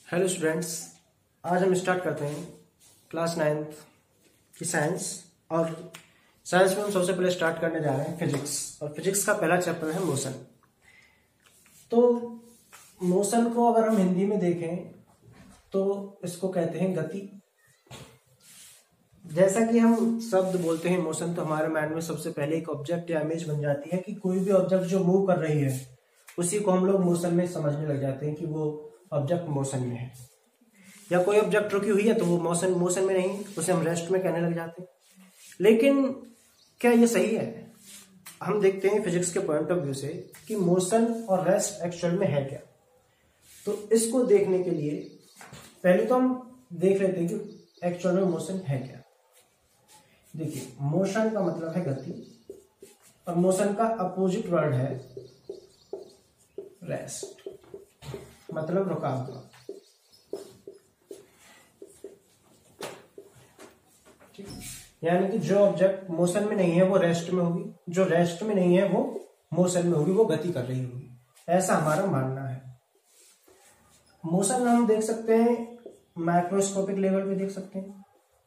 Hello students, आज हम start करते हैं क्लास 9th की साइंस। और साइंस में हम सबसे पहले स्टार्ट करने जा रहे हैं फिजिक्स। और फिजिक्स का पहला चैप्टर है मोशन। तो मोशन को अगर हम हिंदी में देखें तो इसको कहते हैं गति। जैसा कि हम शब्द बोलते हैं मोशन, तो हमारे माइंड में सबसे पहले एक ऑब्जेक्ट या इमेज बन जाती है कि कोई भी ऑब्जेक्ट जो मूव कर रही है उसी को हम लोग मोशन में समझने लग जाते हैं कि वो ऑब्जेक्ट मोशन में है। या कोई ऑब्जेक्ट रुकी हुई है तो वो मोशन में नहीं, उसे हम रेस्ट में कहने लग जाते हैं। लेकिन क्या ये सही है? हम देखते हैं फिजिक्स के पॉइंट ऑफ व्यू से कि मोशन और रेस्ट एक्चुअल में है क्या। तो इसको देखने के लिए पहले तो हम देख लेते हैं कि एक्चुअल में मोशन है क्या। देखिए, मोशन का मतलब है गति और मोशन का अपोजिट वर्ड है रेस्ट, मतलब रुका हुआ। यानी कि जो ऑब्जेक्ट मोशन में नहीं है वो रेस्ट में होगी, जो रेस्ट में नहीं है वो मोशन में होगी, वो गति कर रही होगी, ऐसा हमारा मानना है। मोशन में हम देख सकते हैं, माइक्रोस्कोपिक लेवल पे देख सकते हैं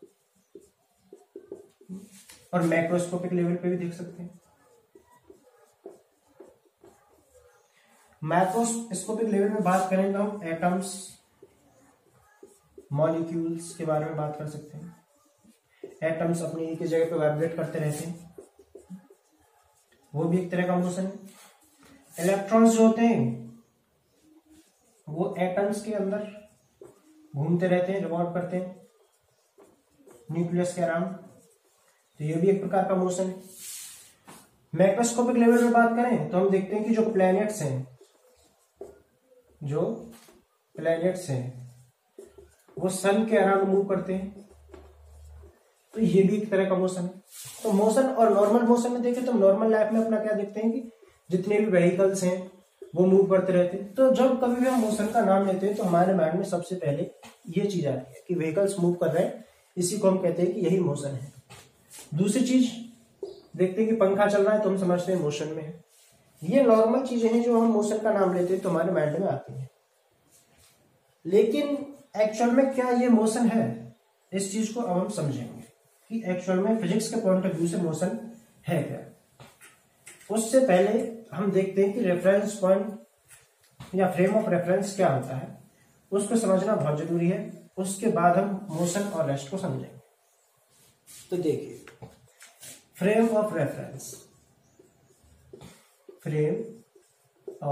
और मैक्रोस्कोपिक लेवल पे भी देख सकते हैं। माइक्रोस्कोपिक लेवल में बात करें तो हम एटम्स, मॉलिक्यूल्स के बारे में बात कर सकते हैं। एटम्स अपनी एक जगह पे वाइब्रेट करते रहते हैं, वो भी एक तरह का मोशन है। इलेक्ट्रॉन्स जो होते हैं वो एटम्स के अंदर घूमते रहते हैं, रिवॉल्व करते हैं न्यूक्लियस के अराउंड, तो ये भी एक प्रकार का मोशन है। मैक्रोस्कोपिक लेवल में बात करें तो हम देखते हैं कि जो प्लैनेट्स हैं वो सन के अराउंड मूव करते हैं, तो ये भी एक तरह का मोशन है। तो मोशन और नॉर्मल मोशन में देखें तो नॉर्मल लाइफ में अपना क्या देखते हैं कि जितने भी व्हीकल्स हैं वो मूव करते रहते हैं। तो जब कभी भी हम मोशन का नाम लेते हैं तो हमारे माइंड में सबसे पहले ये चीज आती है कि व्हीकल्स मूव कर रहे हैं, इसी को हम कहते हैं कि यही मोशन है। दूसरी चीज देखते हैं कि पंखा चल रहा है तो हम समझते हैं मोशन में है। ये नॉर्मल चीजें हैं जो हम मोशन का नाम लेते हैं तो हमारे माइंड में आती है। लेकिन एक्चुअल में क्या ये मोशन है, इस चीज को अब हम समझेंगे कि एक्चुअल में फिजिक्स के पॉइंट ऑफ व्यू से मोशन है क्या। उससे पहले हम देखते हैं कि रेफरेंस पॉइंट या फ्रेम ऑफ रेफरेंस क्या होता है, उसको समझना बहुत जरूरी है। उसके बाद हम मोशन और रेस्ट को समझेंगे। तो देखिए, frame of reference, frame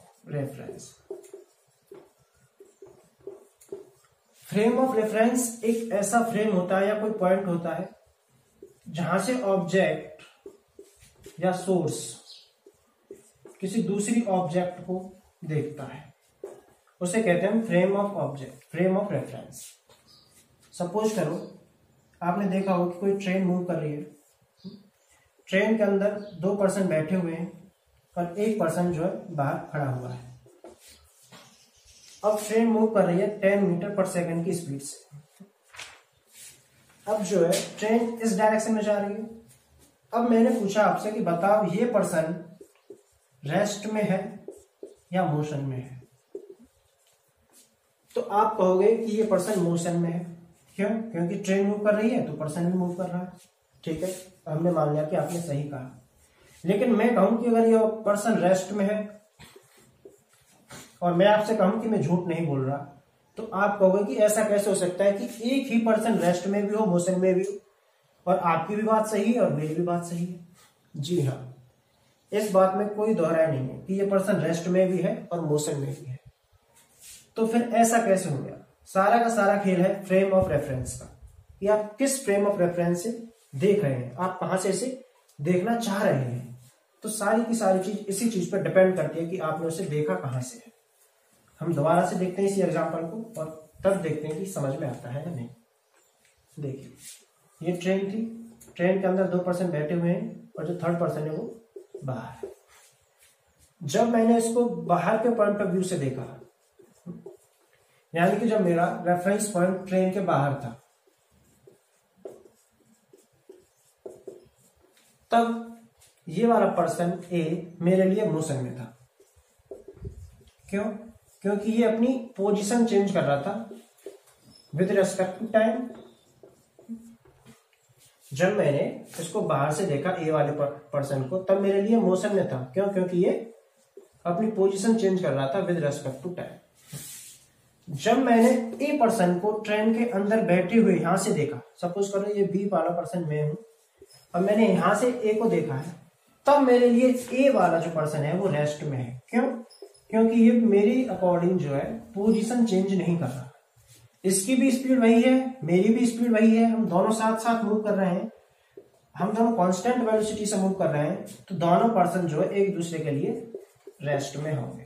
of reference एक ऐसा फ्रेम होता है या कोई पॉइंट होता है जहां से ऑब्जेक्ट या सोर्स किसी दूसरी ऑब्जेक्ट को देखता है, उसे कहते हैं फ्रेम ऑफ रेफरेंस। सपोज करो आपने देखा हो कि कोई ट्रेन मूव कर रही है, ट्रेन के अंदर 2 पर्सन बैठे हुए हैं और 1 पर्सन जो है बाहर खड़ा हुआ है। अब ट्रेन मूव कर रही है 10 मीटर पर सेकंड की स्पीड से। अब जो है ट्रेन इस डायरेक्शन में जा रही है। अब मैंने पूछा आपसे कि बताओ ये पर्सन रेस्ट में है या मोशन में है, तो आप कहोगे कि ये पर्सन मोशन में है। क्यों? क्योंकि ट्रेन मूव कर रही है तो पर्सन भी मूव कर रहा है। ठीक है, हमने मान लिया कि आपने सही कहा। लेकिन मैं कहूं कि अगर ये पर्सन रेस्ट में है और मैं आपसे कहूं कि मैं झूठ नहीं बोल रहा, तो आप कहोगे कि ऐसा कैसे हो सकता है कि एक ही पर्सन रेस्ट में भी हो, मोशन में भी हो, और आपकी भी बात सही है और मेरी भी बात सही है। जी हाँ, इस बात में कोई दोहराई नहीं है कि ये पर्सन रेस्ट में भी है और मोशन में भी है। तो फिर ऐसा कैसे हो गया? सारा का सारा खेल है फ्रेम ऑफ रेफरेंस का, कि आप किस फ्रेम ऑफ रेफरेंस से देख रहे हैं, आप कहां से इसे देखना चाह रहे हैं। तो सारी की सारी चीज इसी चीज पर डिपेंड करती है कि आपने उसे देखा कहां से है। हम दोबारा से देखते हैं इसी एग्जाम्पल को और तब देखते हैं कि समझ में आता है या नहीं। देखिए, ये ट्रेन थी, ट्रेन के अंदर 2 पर्सन बैठे हुए हैं और जो 3rd पर्सन है वो बाहर है। जब मैंने इसको बाहर के पॉइंट ऑफ व्यू से देखा, यानी कि जब मेरा रेफरेंस पॉइंट ट्रेन के बाहर था, तब ये वाला पर्सन ए मेरे लिए मोशन में था। क्यों? क्योंकि ये अपनी पोजीशन चेंज कर रहा था विद रिस्पेक्ट टू टाइम। जब मैंने इसको बाहर से देखा ए वाले पर्सन को, तब मेरे लिए मोशन में था। क्यों? क्योंकि ये अपनी पोजीशन चेंज कर रहा था विद रिस्पेक्ट टू टाइम। जब मैंने ए पर्सन को ट्रेन के अंदर बैठे हुए यहां से देखा, सपोज करो ये बी वाला पर्सन मैं हूं, और मैंने यहां से ए को देखा है, तब मेरे लिए ए वाला जो पर्सन है वो रेस्ट में है। क्यों? क्योंकि ये मेरी अकॉर्डिंग जो है पोजीशन चेंज नहीं कर रहा। इसकी भी स्पीड वही है, मेरी भी स्पीड वही है, हम दोनों साथ साथ मूव कर रहे हैं, हम दोनों कांस्टेंट वेलोसिटी से मूव कर रहे हैं, तो दोनों पर्सन जो है एक दूसरे के लिए रेस्ट में होंगे।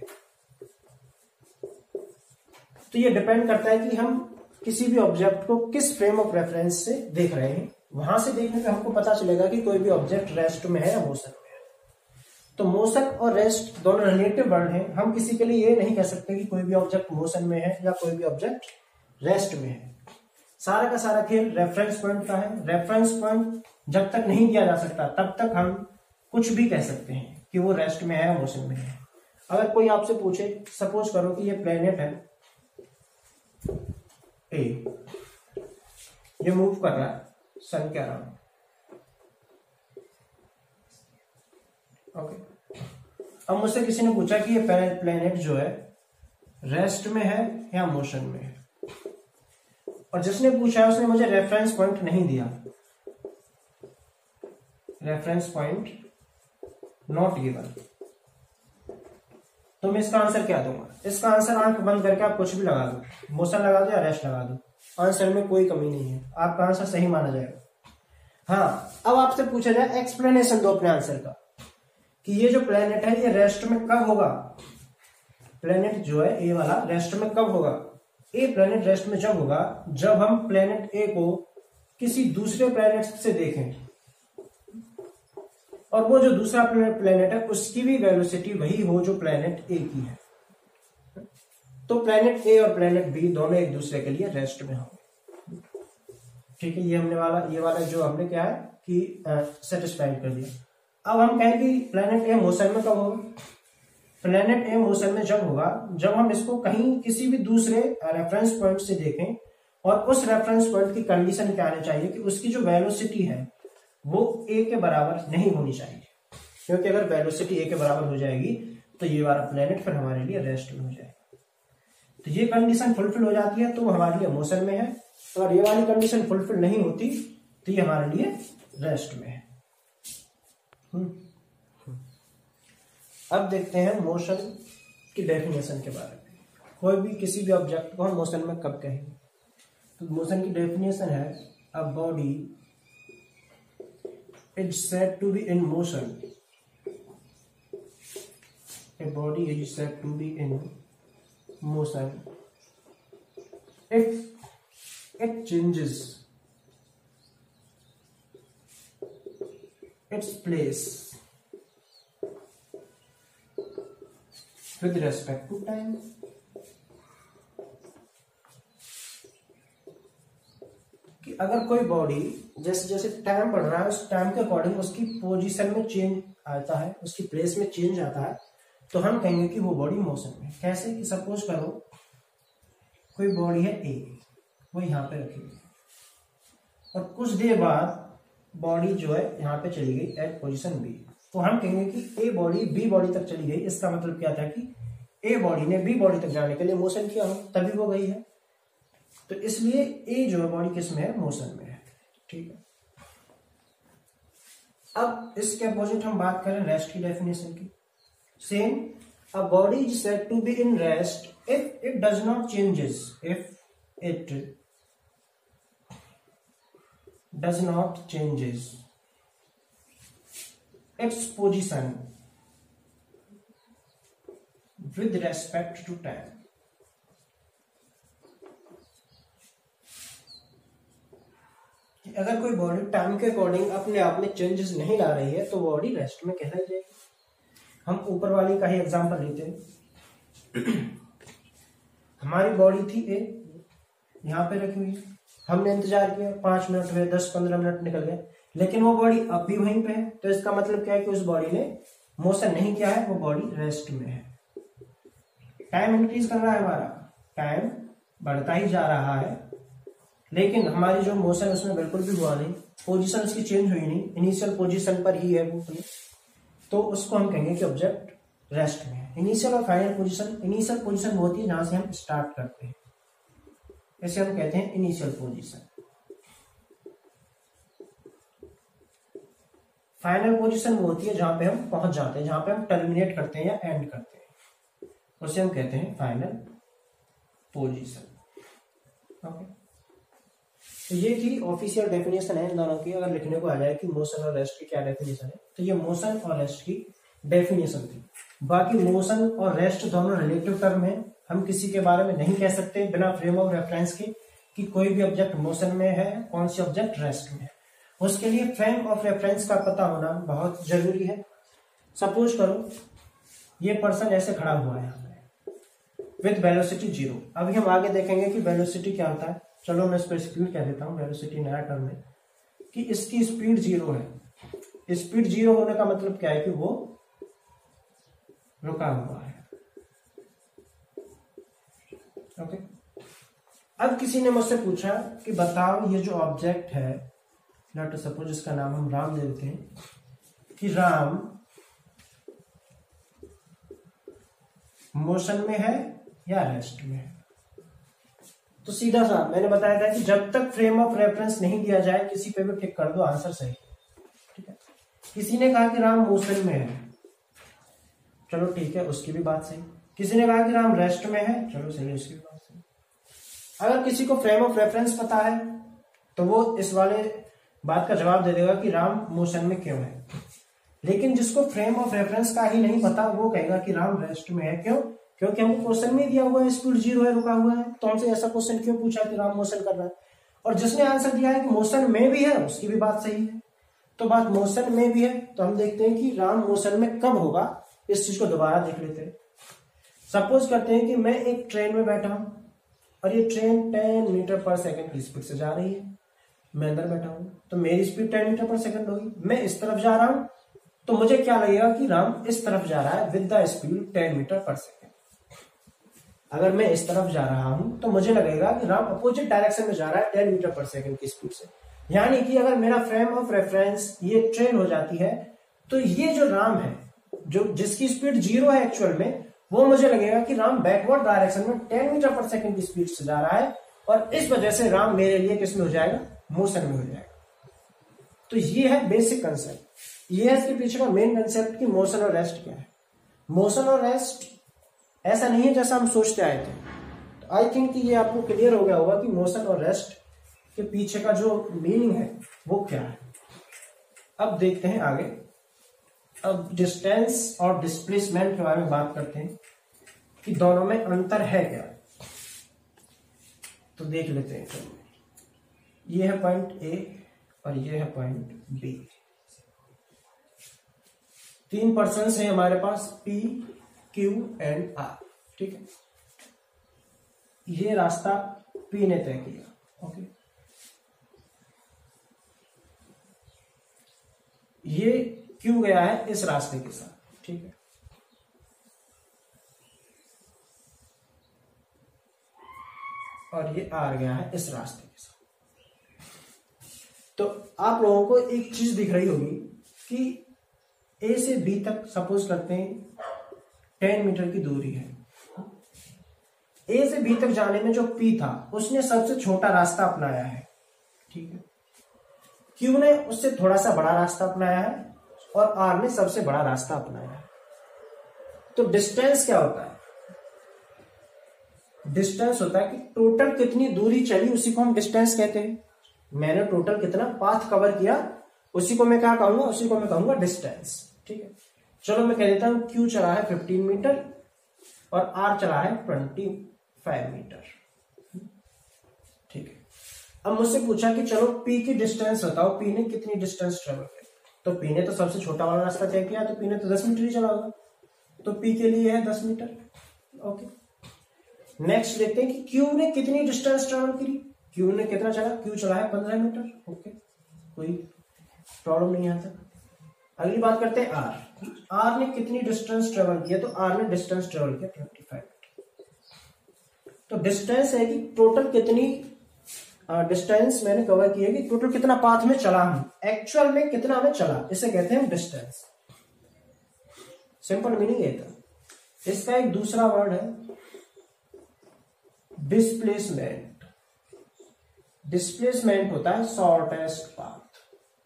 तो ये डिपेंड करता है कि हम किसी भी ऑब्जेक्ट को किस फ्रेम ऑफ रेफरेंस से देख रहे हैं। वहां से देखने पे हमको पता चलेगा कि कोई भी ऑब्जेक्ट रेस्ट में है या मोशन में है। तो मोशन और रेस्ट दोनों रिलेटिव वर्ड हैं। हम किसी के लिए ये नहीं कह सकते कि कोई भी ऑब्जेक्ट मोशन में है या कोई भी ऑब्जेक्ट रेस्ट में है। सारा का सारा खेल रेफरेंस पॉइंट का है। रेफरेंस पॉइंट जब तक नहीं दिया जा सकता तब तक हम कुछ भी कह सकते हैं कि वो रेस्ट में है या मोशन में है। अगर कोई आपसे पूछे, सपोज करो कि ये प्लेनेट है ए, ये मूव कर रहा है सन के अराउंड, ओके। अब मुझसे किसी ने पूछा कि ये प्लेनेट जो है रेस्ट में है या मोशन में है, और जिसने पूछा उसने मुझे रेफरेंस पॉइंट नहीं दिया, रेफरेंस पॉइंट नॉट गिवन, तो मैं इसका आंसर क्या दूंगा? इसका आंसर आंख बंद करके आप कुछ भी लगा दो, मोशन लगा दो या रेस्ट लगा दो, आंसर में कोई कमी नहीं है, आपका आंसर सही माना जाएगा। हाँ, अब आपसे पूछा जाए एक्सप्लेनेशन दो अपने आंसर का कि ये जो प्लेनेट है ये रेस्ट में कब होगा। प्लेनेट जो है ए वाला रेस्ट में कब होगा? ए प्लेनेट रेस्ट में जब होगा जब हम प्लेनेट ए को किसी दूसरे प्लेनेट से देखें, और वो जो दूसरा प्लेनेट है उसकी भी वेलोसिटी वही हो जो प्लेनेट ए की है। तो प्लेनेट ए और प्लेनेट बी दोनों एक दूसरे के लिए रेस्ट में होंगे। ठीक है, ये वाला जो हमने क्या है कि सेटिस्फाइड कर दिया। अब हम कहें कि प्लेनेट ए मोशन में कब होगा? प्लेनेट ए मोशन में जब होगा जब हम इसको कहीं किसी भी दूसरे रेफरेंस पॉइंट से देखें, और उस रेफरेंस पॉइंट की कंडीशन क्या आनी चाहिए कि उसकी जो वेलोसिटी है वो ए के बराबर नहीं होनी चाहिए। क्योंकि अगर वेलोसिटी ए के बराबर हो जाएगी तो ये वाला प्लेनेट फिर हमारे लिए रेस्ट में हो जाएगा। तो ये कंडीशन फुलफिल हो जाती है तो वो हमारे लिए मोशन में है, अगर ये वाली कंडीशन फुलफिल नहीं होती तो ये हमारे लिए रेस्ट में है। अब देखते हैं मोशन की डेफिनेशन के बारे में। कोई भी किसी भी ऑब्जेक्ट को हम मोशन में कब कहेंगे? तो मोशन की डेफिनेशन है a body is said to be in motion. A body is said to be in motion if it changes its place with respect to time. कि अगर कोई बॉडी जैसे जैसे टाइम बढ़ रहा है उस टाइम के अकॉर्डिंग उसकी पोजीशन में चेंज आता है, उसकी प्लेस में चेंज आता है, तो हम कहेंगे कि वो बॉडी मोशन में। कैसे कि सपोज करो कोई बॉडी है ए, वो यहाँ पे रखी हुई है, और कुछ देर बाद बॉडी जो है यहाँ पे चली गई एट पोजीशन बी, तो हम कहेंगे कि ए बॉडी बी बॉडी तक चली गई। इसका मतलब क्या था कि ए बॉडी ने बी बॉडी तक जाने के लिए मोशन किया हो, तभी वो गई है। तो इसलिए ए जो है बॉडी किस में है? मोशन में है। ठीक है, अब इसके अपोजिट हम बात करें रेस्ट की डेफिनेशन की। Same, a body is said to be in rest if it does not changes, if it does not changes its position with respect to time. अगर कोई बॉडी टाइम के अकॉर्डिंग अपने आप में चेंजेस नहीं ला रही है तो बॉडी रेस्ट में कहलाई जाएगी। हम ऊपर वाली का ही एग्जांपल लेते हैं। हमारी बॉडी थी ए, यहाँ पे रखी हुई, हमने इंतजार किया, 5 मिनट हुए, 10-15 मिनट निकल गए, लेकिन वो बॉडी अब भी वहीं पे है। तो इसका मतलब क्या है कि उस बॉडी ने मोशन नहीं किया है, वो बॉडी रेस्ट में है। टाइम इंक्रीज कर रहा है, हमारा टाइम बढ़ता ही जा रहा है, लेकिन हमारी जो मोशन उसमें बिल्कुल भी हुआ नहीं, पोजीशन उसकी चेंज हुई नहीं, इनिशियल पोजीशन पर ही है वो, तो उसको हम कहेंगे कि ऑब्जेक्ट रेस्ट में है। इनिशियल और फाइनल पोजीशन, इनिशियल पोजीशन वो होती है जहां से हम स्टार्ट करते हैं, इसे हम कहते हैं इनिशियल पोजीशन। फाइनल पोजीशन वो होती है जहां पे हम पहुंच जाते हैं, जहां पे हम टर्मिनेट करते हैं या एंड करते हैं, उसे हम कहते हैं फाइनल पोजीशन। ओके, तो ये थी ऑफिशियल डेफिनेशन है इन दोनों की। अगर लिखने को आ जाए कि मोशन और रेस्ट की क्या डेफिनेशन है, तो ये मोशन और रेस्ट की डेफिनेशन थी। बाकी मोशन और रेस्ट दोनों रिलेटिव टर्म है, हम किसी के बारे में नहीं कह सकते बिना फ्रेम ऑफ रेफरेंस के कि कोई भी ऑब्जेक्ट मोशन में है, कौन सी ऑब्जेक्ट रेस्ट में है। उसके लिए फ्रेम ऑफ रेफरेंस का पता होना बहुत जरूरी है। सपोज करो ये पर्सन ऐसे खड़ा हुआ है विद वेलोसिटी 0। अभी हम आगे देखेंगे कि वेलोसिटी क्या होता है। चलो मैं इस पर स्पीड कह देता हूँ, वेलोसिटी नया टर्म है कि इसकी स्पीड 0 है। स्पीड 0 होने का मतलब क्या है कि वो रुका हुआ है। ओके, अब किसी ने मुझसे पूछा कि बताओ ये जो ऑब्जेक्ट है, लेट सपोज इसका नाम हम राम दे देते हैं, कि राम मोशन में है या रेस्ट में है। तो सीधा सा मैंने बताया था कि जब तक फ्रेम ऑफ रेफरेंस नहीं दिया जाए किसी पे भी टिक कर दो, आंसर सही। ठीक है, किसी ने कहा कि राम मोशन में है, चलो ठीक है, उसकी भी बात सही। किसी ने कहा कि राम रेस्ट में है, चलो सही है, उसकी भी बात सही। अगर किसी को फ्रेम ऑफ रेफरेंस पता है तो वो इस वाले बात का जवाब दे देगा कि राम मोशन में क्यों है। लेकिन जिसको फ्रेम ऑफ रेफरेंस का ही नहीं पता वो कहेगा कि राम रेस्ट में है। क्यों? क्योंकि हमको क्वेश्चन में दिया हुआ है स्पीड 0 है, रुका हुआ है, तो हमसे ऐसा क्वेश्चन क्यों पूछा कि राम मोशन कर रहा है। और जिसने आंसर दिया है कि मोशन में भी है, उसकी भी बात सही है। तो बात मोशन में भी है, तो हम देखते हैं कि राम मोशन में कब होगा, इस चीज को दोबारा देख लेते हैं। सपोज करते हैं कि मैं एक ट्रेन में बैठा हूं और ये ट्रेन 10 मीटर पर सेकंड की स्पीड से जा रही है। मैं अंदर बैठा हूं तो मेरी स्पीड 10 मीटर पर सेकंड होगी। मैं इस तरफ जा रहा हूं तो मुझे क्या लगेगा कि राम इस तरफ जा रहा है विद द स्पीड 10 मीटर पर सेकंड। अगर मैं इस तरफ जा रहा हूं तो मुझे लगेगा कि राम अपोजिट डायरेक्शन में जा रहा है 10 मीटर पर सेकंड की स्पीड से। यानी कि अगर मेरा फ्रेम ऑफ रेफरेंस ये ट्रेन हो जाती है तो ये जो राम है, जो जिसकी स्पीड 0 है एक्चुअल में, वो मुझे लगेगा कि राम बैकवर्ड डायरेक्शन में 10 मीटर पर सेकंड की स्पीड से जा रहा है, और इस वजह से राम मेरे लिए किस में हो जाएगा, मोशन में हो जाएगा। तो ये है बेसिक कंसेप्ट, ये है इसके पीछे का मेन कंसेप्ट कि मोशन और रेस्ट क्या है। मोशन और रेस्ट ऐसा नहीं है जैसा हम सोचते आए थे। तो आई थिंक कि ये आपको क्लियर हो गया होगा कि मोशन और रेस्ट के पीछे का जो मीनिंग है वो क्या है। अब देखते हैं आगे। अब डिस्टेंस और डिस्प्लेसमेंट के बारे में बात करते हैं कि दोनों में अंतर है क्या। तो देख लेते हैं, ये है पॉइंट ए और ये है पॉइंट बी। 3 पर्सन्स हैं हमारे पास, पी, क्यू एंड आर। ठीक है, ये रास्ता पी ने तय किया। ओके, ये क्यू गया है इस रास्ते के साथ। ठीक है, और ये आर गया है इस रास्ते के साथ। तो आप लोगों को एक चीज दिख रही होगी कि ए से बी तक सपोज करते हैं 10 मीटर की दूरी है। ए से बी तक जाने में जो पी था उसने सबसे छोटा रास्ता अपनाया है। ठीक है, क्यू ने उससे थोड़ा सा बड़ा रास्ता अपनाया है और आर ने सबसे बड़ा रास्ता अपनाया है। तो डिस्टेंस क्या होता है? डिस्टेंस होता है कि टोटल कितनी दूरी चली उसी को हम डिस्टेंस कहते हैं। मैंने टोटल कितना पाथ कवर किया उसी को मैं क्या कहूंगा, उसी को मैं कहूंगा डिस्टेंस। ठीक है, चलो मैं कह देता हूं क्यू चला है 15 मीटर और आर चला है 25 मीटर। ठीक है, अब मुझसे पूछा कि चलो पी की डिस्टेंस बताओ, पी ने कितनी डिस्टेंस ट्रेवल की। तो पी ने तो सबसे छोटा वाला रास्ता तय किया, तो पी ने तो 10 मीटर ही चला होगा, तो पी के लिए है 10 मीटर। ओके, नेक्स्ट देखते हैं कि क्यू ने कितनी डिस्टेंस ट्रेवल करी। क्यू ने कितना चला, क्यू चला है 15 मीटर। ओके, कोई प्रॉब्लम नहीं आता। अगली बात करते हैं आर। आर ने कितनी डिस्टेंस ट्रेवल किया, तो आर ने डिस्टेंस ट्रेवल किया 25 मीटर। तो डिस्टेंस है कि टोटल कितनी डिस्टेंस मैंने कवर की है कि टोटल कितना पाथ में चला हूं, एक्चुअल में कितना में चला, इसे कहते हैं डिस्टेंस। सिंपल मीनिंग ये था। इसका एक दूसरा वर्ड है डिस्प्लेसमेंट। डिस्प्लेसमेंट होता है शॉर्टेस्ट पाथ।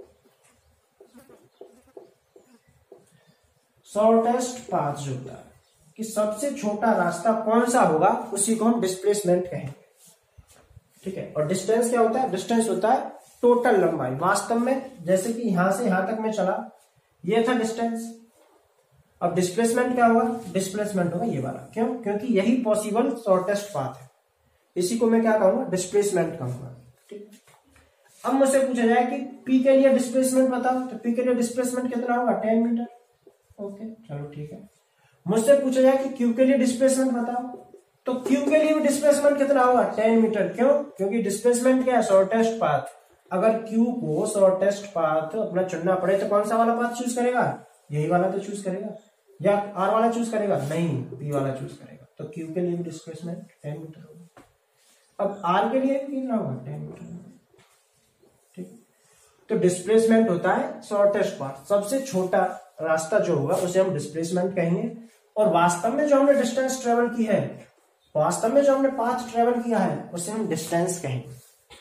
शॉर्टेस्ट पाथ जो होता है कि सबसे छोटा रास्ता कौन सा होगा, उसी को हम डिस्प्लेसमेंट कहेंगे। ठीक है। और डिस्टेंस क्या होता है? डिस्टेंस होता है टोटल लंबाई। वास्तव में जैसे कि यहां से यहां तक मैं चला, ये था डिस्टेंस। अब डिस्प्लेसमेंट क्या होगा? डिस्प्लेसमेंट होगा ये वाला। क्यों? क्योंकि यही पॉसिबल शॉर्टेस्ट पाथ है, इसी को मैं क्या कहूंगा? डिस्प्लेसमेंट कहूंगा। ठीक। अब मुझसे पूछा जाए कि पी के लिए डिस्प्लेसमेंट बताओ, तो पी के लिए डिस्प्लेसमेंट कितना होगा? 10 मीटर। ओके, चलो ठीक है। मुझसे पूछा जाए कि क्यू के लिए डिस्प्लेसमेंट बताओ, तो क्यू के लिए भी डिस्प्लेसमेंट कितना होगा? 10 मीटर। क्यों? क्योंकि डिस्प्लेसमेंट क्या है? Shortest path. अगर क्यू को शॉर्टेस्ट पाथ अपना चुनना पड़े तो कौन सा वाला पाथ चूज करेगा? यही वाला तो चूज करेगा, या आर वाला चूज करेगा? नहीं, पी वाला चूज करेगा। तो क्यू के लिए भी डिस्प्लेसमेंट 10 मीटर होगा। अब आर के लिए भी कितना होगा? 10 मीटर। ठीक। तो डिस्प्लेसमेंट होता है शॉर्टेस्ट पाथ, सबसे छोटा रास्ता जो होगा उसे हम डिस्प्लेसमेंट कहेंगे। और वास्तव में जो हमने डिस्टेंस ट्रेवल की है, वास्तव में जो हमने पाथ ट्रेवल किया है, उसे हम डिस्टेंस कहेंगे।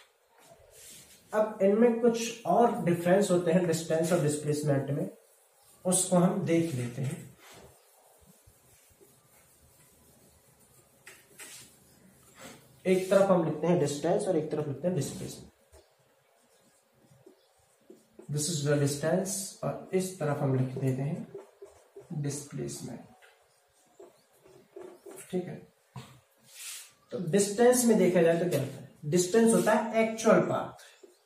अब इनमें कुछ और डिफरेंस होते हैं डिस्टेंस और डिस्प्लेसमेंट में, उसको हम देख लेते हैं। एक तरफ हम लिखते हैं डिस्टेंस और एक तरफ लिखते हैं displacement. This is the distance, और इस तरफ हम लिख देते हैं डिस्प्लेसमेंट। ठीक है। तो डिस्टेंस में देखा जाए तो क्या होता है? डिस्टेंस होता है actual path.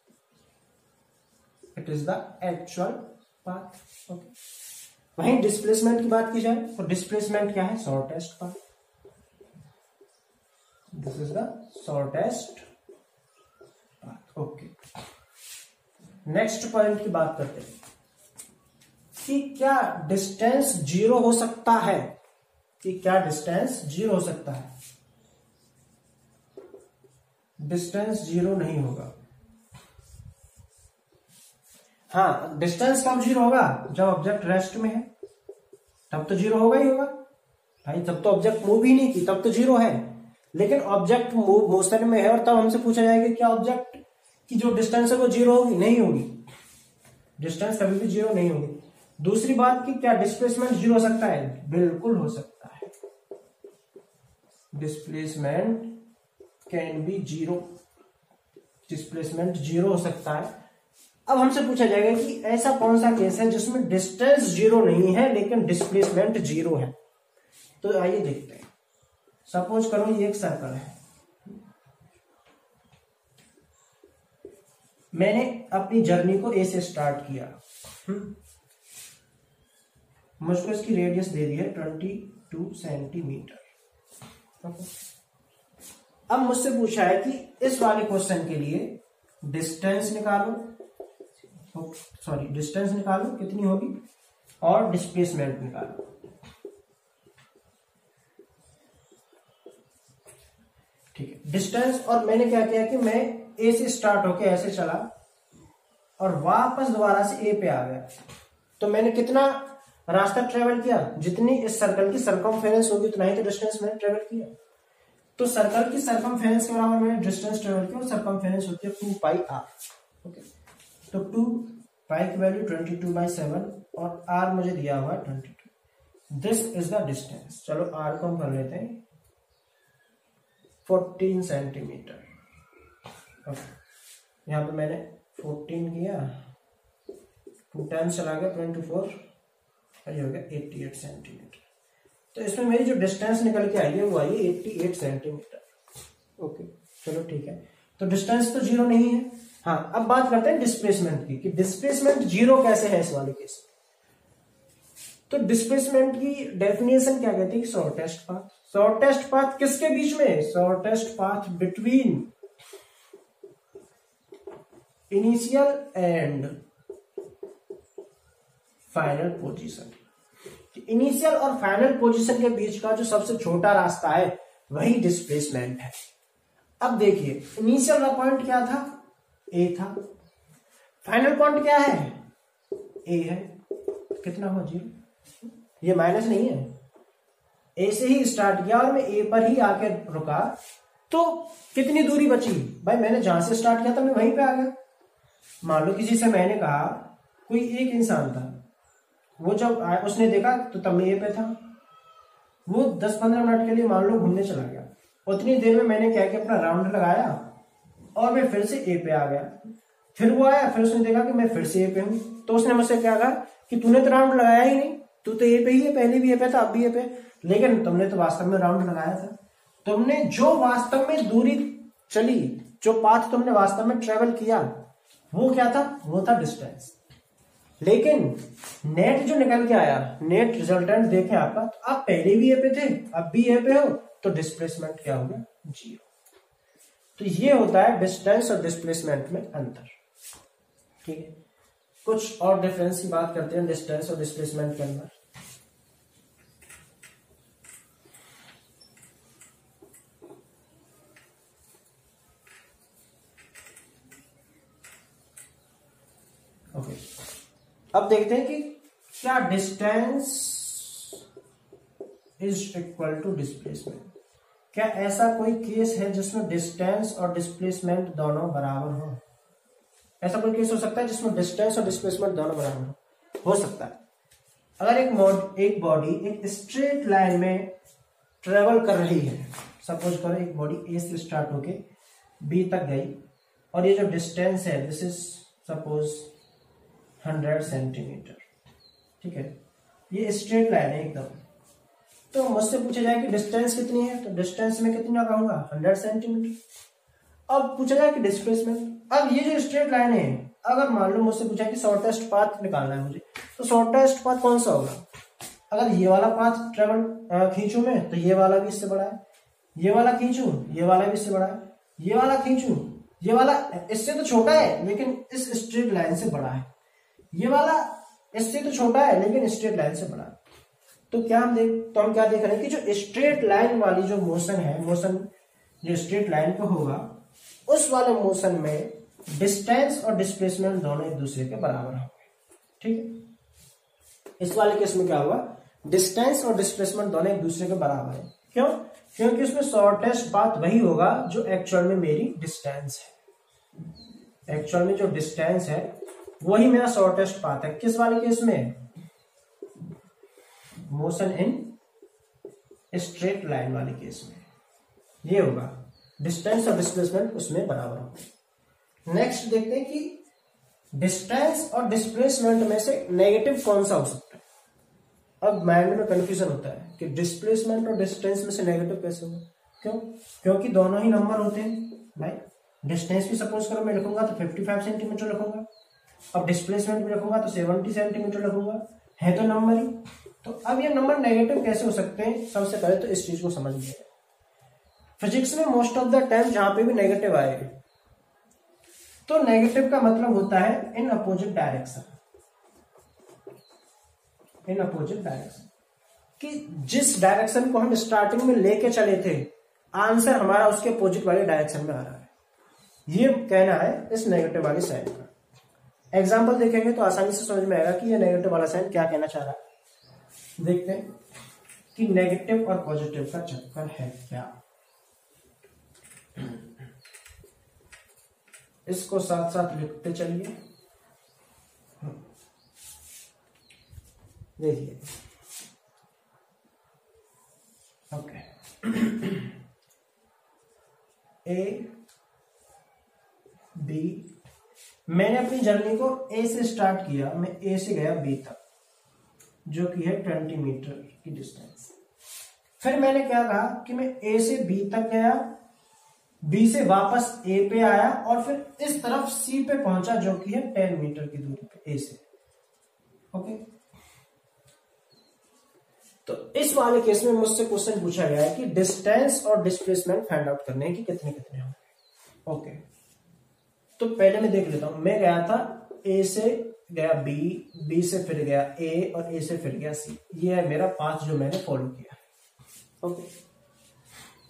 It is the actual path. Okay. वहीं डिस्प्लेसमेंट की बात की जाए तो डिस्प्लेसमेंट क्या है? Shortest path. This is the shortest path. Okay. Next point की बात करते हैं कि क्या डिस्टेंस जीरो हो सकता है? कि क्या डिस्टेंस जीरो हो सकता है? डिस्टेंस जीरो नहीं होगा। हाँ, डिस्टेंस कब जीरो होगा? जब ऑब्जेक्ट रेस्ट में है, तब तो जीरो होगा ही होगा भाई। तब तो ऑब्जेक्ट मूव ही नहीं की, तब तो जीरो है। लेकिन ऑब्जेक्ट मूव मोशन में है, और तब हमसे पूछा जाएगा क्या ऑब्जेक्ट की जो डिस्टेंस है वो जीरो होगी? नहीं होगी। डिस्टेंस कभी भी जीरो नहीं होगी। दूसरी बात कि क्या डिस्प्लेसमेंट जीरो हो सकता है? बिल्कुल हो सकता है। Displacement can be zero. Displacement zero हो सकता है। अब हमसे पूछा जाएगा कि ऐसा कौन सा केस है जिसमें डिस्टेंस जीरो नहीं है लेकिन डिस्प्लेसमेंट जीरो है। तो आइए देखते हैं। सपोज करो ये एक सर्कल है, मैंने अपनी जर्नी को ए से स्टार्ट किया। मुझको इसकी रेडियस दे दी है 22 सेंटीमीटर। अब मुझसे पूछा है कि इस वाले क्वेश्चन के लिए डिस्टेंस निकालो, सॉरी डिस्टेंस निकालो कितनी होगी, और डिस्प्लेसमेंट निकालो। ठीक है। डिस्टेंस, और मैंने क्या किया कि मैं ए से स्टार्ट होके ऐसे चला और वापस दोबारा से ए पे आ गया। तो मैंने कितना रास्ता ट्रेवल किया? जितनी इस सर्कल की सरकमफेरेंस होगी उतना ही तो डिस्टेंस मैंने ट्रेवल किया। तो सर्कल की सरकमफेरेंस के बराबर मैंने डिस्टेंस ट्रेवल किया, और सरकमफेरेंस होती है 2 पाई आर। ओके। तो 2 पाई की वैल्यू 22/7 और आर मुझे दिया हुआ 22। This is the distance. चलो आर को हम कर लेते हैं 14 सेंटीमीटर। यहां पे मैंने 14 किया, 2 टाइम्स चला गया 24, ये हो गया 88 सेंटीमीटर। तो इसमें मेरी जो डिस्टेंस निकल के आई है वो आई है 88 सेंटीमीटर। ओके, चलो ठीक है। तो डिस्टेंस तो जीरो नहीं है। हाँ, अब बात करते हैं डिस्प्लेसमेंट की, कि डिस्प्लेसमेंट जीरो कैसे है इस वाले केस में। तो डिस्प्लेसमेंट की डेफिनेशन क्या कहती है? Shortest path. शॉर्टेस्ट पाथ किसके बीच में? Shortest path between initial and final position. Initial और फाइनल पोजीशन के बीच का जो सबसे छोटा रास्ता है वही डिस्प्लेसमेंट है। अब देखिए इनिशियल वाला पॉइंट क्या था, ए था, फाइनल पॉइंट क्या है, ए है, कितना हुआ 0, ये माइनस नहीं है, ए से ही स्टार्ट किया और मैं ए पर ही आके रुका, तो कितनी दूरी बची भाई, मैंने जहां से स्टार्ट किया था मैं वहीं पे आ गया। मान लो किसी से मैंने कहा, कोई एक इंसान था, वो जब उसने देखा तो तब मैं ए पे था, वो 10-15 मिनट के लिए मान लो घूमने चला गया, उतनी देर में मैंने क्या किया, अपना राउंड लगाया और मैं फिर से ए पे आ गया, फिर वो आया, फिर उसने देखा कि मैं फिर से ए पे हूं, तो उसने मुझसे क्या कहा कि तूने तो राउंड लगाया ही नहीं, तू तो ए पे ही है, पहले भी ए पे था अब भी ए पे, लेकिन तुमने तो वास्तव में राउंड लगाया था, तुमने जो वास्तव में दूरी चली, जो पाथ तुमने वास्तव में ट्रेवल किया वो क्या था, वो था डिस्टेंस। लेकिन नेट जो निकल के आया, नेट रिजल्टेंट देखें आपका, तो आप पहले भी ए पे थे अब भी ए पे हो, तो डिस्प्लेसमेंट क्या हो गया, 0। तो ये होता है डिस्टेंस और डिस्प्लेसमेंट में अंतर। ठीक है, कुछ और डिफरेंस की बात करते हैं डिस्टेंस और डिस्प्लेसमेंट के अंदर। ओके, अब देखते हैं कि क्या distance is equal to displacement. क्या ऐसा कोई केस है जिसमें डिस्टेंस और डिस्प्लेसमेंट दोनों बराबर हो? ऐसा कोई केस हो सकता है जिसमें डिस्टेंस और डिस्प्लेसमेंट दोनों बराबर हो सकता है। अगर एक बॉडी एक स्ट्रेट लाइन में ट्रेवल कर रही है, सपोज करो एक बॉडी ए से स्टार्ट होके बी तक गई, और ये जो डिस्टेंस है दिस इज सपोज 100 सेंटीमीटर, ठीक है, ये स्ट्रेट लाइन है एकदम। तो मुझसे पूछा जाए कि डिस्टेंस कितनी है, तो डिस्टेंस में कितना कहूंगा 100 सेंटीमीटर। अब पूछा जाए कि डिस्प्लेसमेंट, अब ये जो स्ट्रेट लाइन है, अगर मान लो मुझसे पूछा कि शॉर्टेस्ट पाथ निकालना है मुझे, तो शॉर्टेस्ट पाथ कौन सा होगा? अगर ये वाला पाथ ट्रेवल खींचू मैं, तो ये वाला भी इससे बड़ा है, ये वाला खींचू ये वाला भी इससे बड़ा है, ये वाला खींचू ये वाला इससे तो छोटा है लेकिन इस स्ट्रेट लाइन से बड़ा है, ये वाला इससे तो छोटा है लेकिन स्ट्रेट लाइन से बड़ा है। तो हम क्या देख रहे हैं कि जो स्ट्रेट लाइन वाली जो मोशन है, मोशन जो स्ट्रेट लाइन पे होगा, उस वाले मोशन में डिस्टेंस और डिस्प्लेसमेंट दोनों एक दूसरे के बराबर होंगे। ठीक है, इस वाले केस में क्या होगा, डिस्टेंस और डिस्प्लेसमेंट दोनों एक दूसरे के बराबर है। क्यों? क्योंकि उसमें शॉर्टेस्ट पाथ वही होगा जो एक्चुअल में मेरी डिस्टेंस है। एक्चुअल में जो डिस्टेंस है वही मेरा शॉर्टेस्ट पाथ है। किस वाले केस में? मोशन इन स्ट्रेट लाइन वाले केस में ये होगा, डिस्टेंस और डिस्प्लेसमेंट उसमें बराबर होगा। नेक्स्ट देखते हैं कि डिस्टेंस और डिस्प्लेसमेंट में से नेगेटिव कौन सा हो सकता है। अब माइंड में कंफ्यूजन होता है कि डिस्प्लेसमेंट और डिस्टेंस में से नेगेटिव कैसे होगा। क्यों? क्योंकि दोनों ही नंबर होते हैं भाई। डिस्टेंस भी सपोज करो मैं लिखूंगा तो 55 सेंटीमीटर लिखूंगा, अब डिस्प्लेसमेंट भी लिखूंगा तो 70 सेंटीमीटर लिखूंगा, है तो नंबर ही। तो अब ये नंबर नेगेटिव कैसे हो सकते हैं? सबसे पहले तो इस चीज को समझ लीजिए। फिजिक्स में मोस्ट ऑफ द टाइम जहां पे भी नेगेटिव आए तो नेगेटिव का मतलब होता है in opposite direction. In opposite direction कि जिस डायरेक्शन को हम स्टार्टिंग में लेके चले थे, आंसर हमारा उसके अपोजिट वाले डायरेक्शन में आ रहा है, ये कहना है इस नेगेटिव वाले साइन का। एग्जाम्पल देखेंगे तो आसानी से समझ में आएगा कि ये नेगेटिव वाला साइन क्या कहना चाह रहा है। देखते हैं कि नेगेटिव और पॉजिटिव का चक्कर है क्या। इसको साथ साथ लिखते चलिए। देखिए ओके, ए बी, मैंने अपनी जर्नी को ए से स्टार्ट किया, मैं ए से गया बी तक जो कि है 20 मीटर की डिस्टेंस। फिर मैंने क्या कहा कि मैं ए से बी तक गया, बी से वापस ए पे आया और फिर इस तरफ सी पे पहुंचा जो कि है 10 मीटर की दूरी पे ए से। ओके, तो इस वाले केस में मुझसे क्वेश्चन पूछा गया है कि डिस्टेंस और डिस्प्लेसमेंट फाइंड आउट करने हैं कि कितने कितने होंगे। ओके, तो पहले मैं देख लेता हूं। मैं गया था ए से गया बी, बी से फिर गया ए और ए से फिर गया सी। ये है मेरा पाथ जो मैंने फॉलो किया। ओके,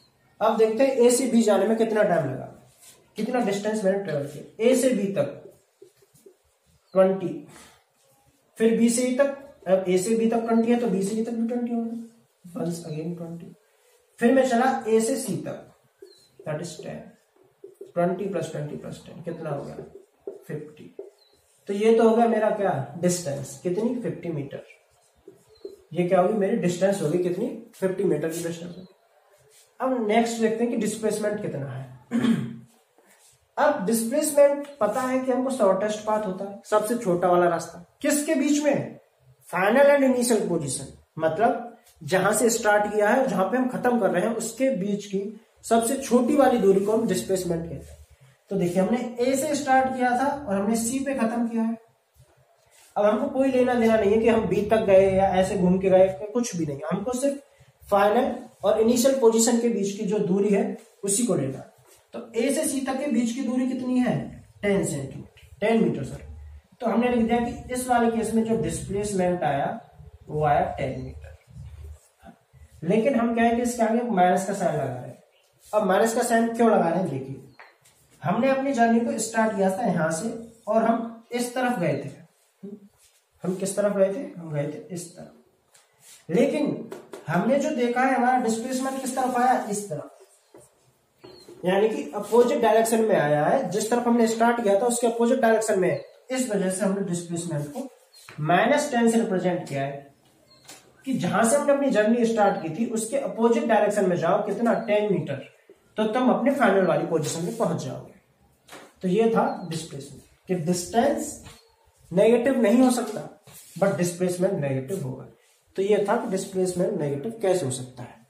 अब देखते हैं ए से बी जाने में कितना टाइम लगा, कितना डिस्टेंस मैंने ट्रेवल किया। ए से बी तक 20, फिर बी से ई तक, अब ए से बी तक 20 है तो बी से ई तक भी 20 होगा, वंस अगेन 20। फिर मैं चला ए से सी तक, दैट इज 10, 20 + 20 + 10 कितना हो गया 50। तो ये तो होगा मेरा क्या डिस्टेंस, कितनी 50 मीटर। ये क्या होगी मेरी डिस्टेंस होगी कितनी 50 मीटर की डिस्टेंस होगी। अब नेक्स्ट देखते हैं कि डिस्प्लेसमेंट कितना है। अब डिस्प्लेसमेंट पता है कि हमको शॉर्टेस्ट पाथ होता है, सबसे छोटा वाला रास्ता किसके बीच में, फाइनल एंड इनिशियल पोजीशन, मतलब जहां से स्टार्ट किया है जहां पे हम खत्म कर रहे हैं उसके बीच की सबसे छोटी वाली दूरी को हम डिस्प्लेसमेंट कहते हैं। तो देखिए हमने ए से स्टार्ट किया था और हमने सी पे खत्म किया है। अब हमको कोई लेना देना नहीं है कि हम बी तक गए या ऐसे घूम के गए, कुछ भी नहीं, हमको सिर्फ फाइनल और इनिशियल पोजीशन के बीच की जो दूरी है उसी को लेना। तो ए से सी तक के बीच की दूरी कितनी है 10 सेंटीमीटर, 10 मीटर सर। तो हमने लिख दिया कि इस वाले केस में जो डिस्प्लेसमेंट आया वो आया 10 मीटर। लेकिन हम क्या है कि इसके आगे माइनस का साइन लगा रहे हैं। अब माइनस का साइन क्यों लगा रहे हैं, देखिए हमने अपनी जर्नी को स्टार्ट किया था यहां से और हम इस तरफ गए थे। हम किस तरफ गए थे, हम गए थे इस तरफ, लेकिन हमने जो देखा है हमारा डिस्प्लेसमेंट किस तरफ आया, इस तरफ, यानी कि अपोजिट डायरेक्शन में आया है। जिस तरफ हमने स्टार्ट किया था उसके अपोजिट डायरेक्शन में, इस वजह से हमने डिस्प्लेसमेंट को -10 से रिप्रेजेंट किया है कि जहां से हमने अपनी जर्नी स्टार्ट की थी उसके अपोजिट डायरेक्शन में जाओ कितना 10 मीटर, तो तुम अपने फाइनल वाली पोजीशन में पहुंच जाओगे। तो ये था डिस्प्लेसमेंट कि डिस्टेंस नेगेटिव नहीं हो सकता बट डिस्प्लेसमेंट नेगेटिव होगा। तो ये था कि डिस्प्लेसमेंट नेगेटिव कैसे हो सकता है।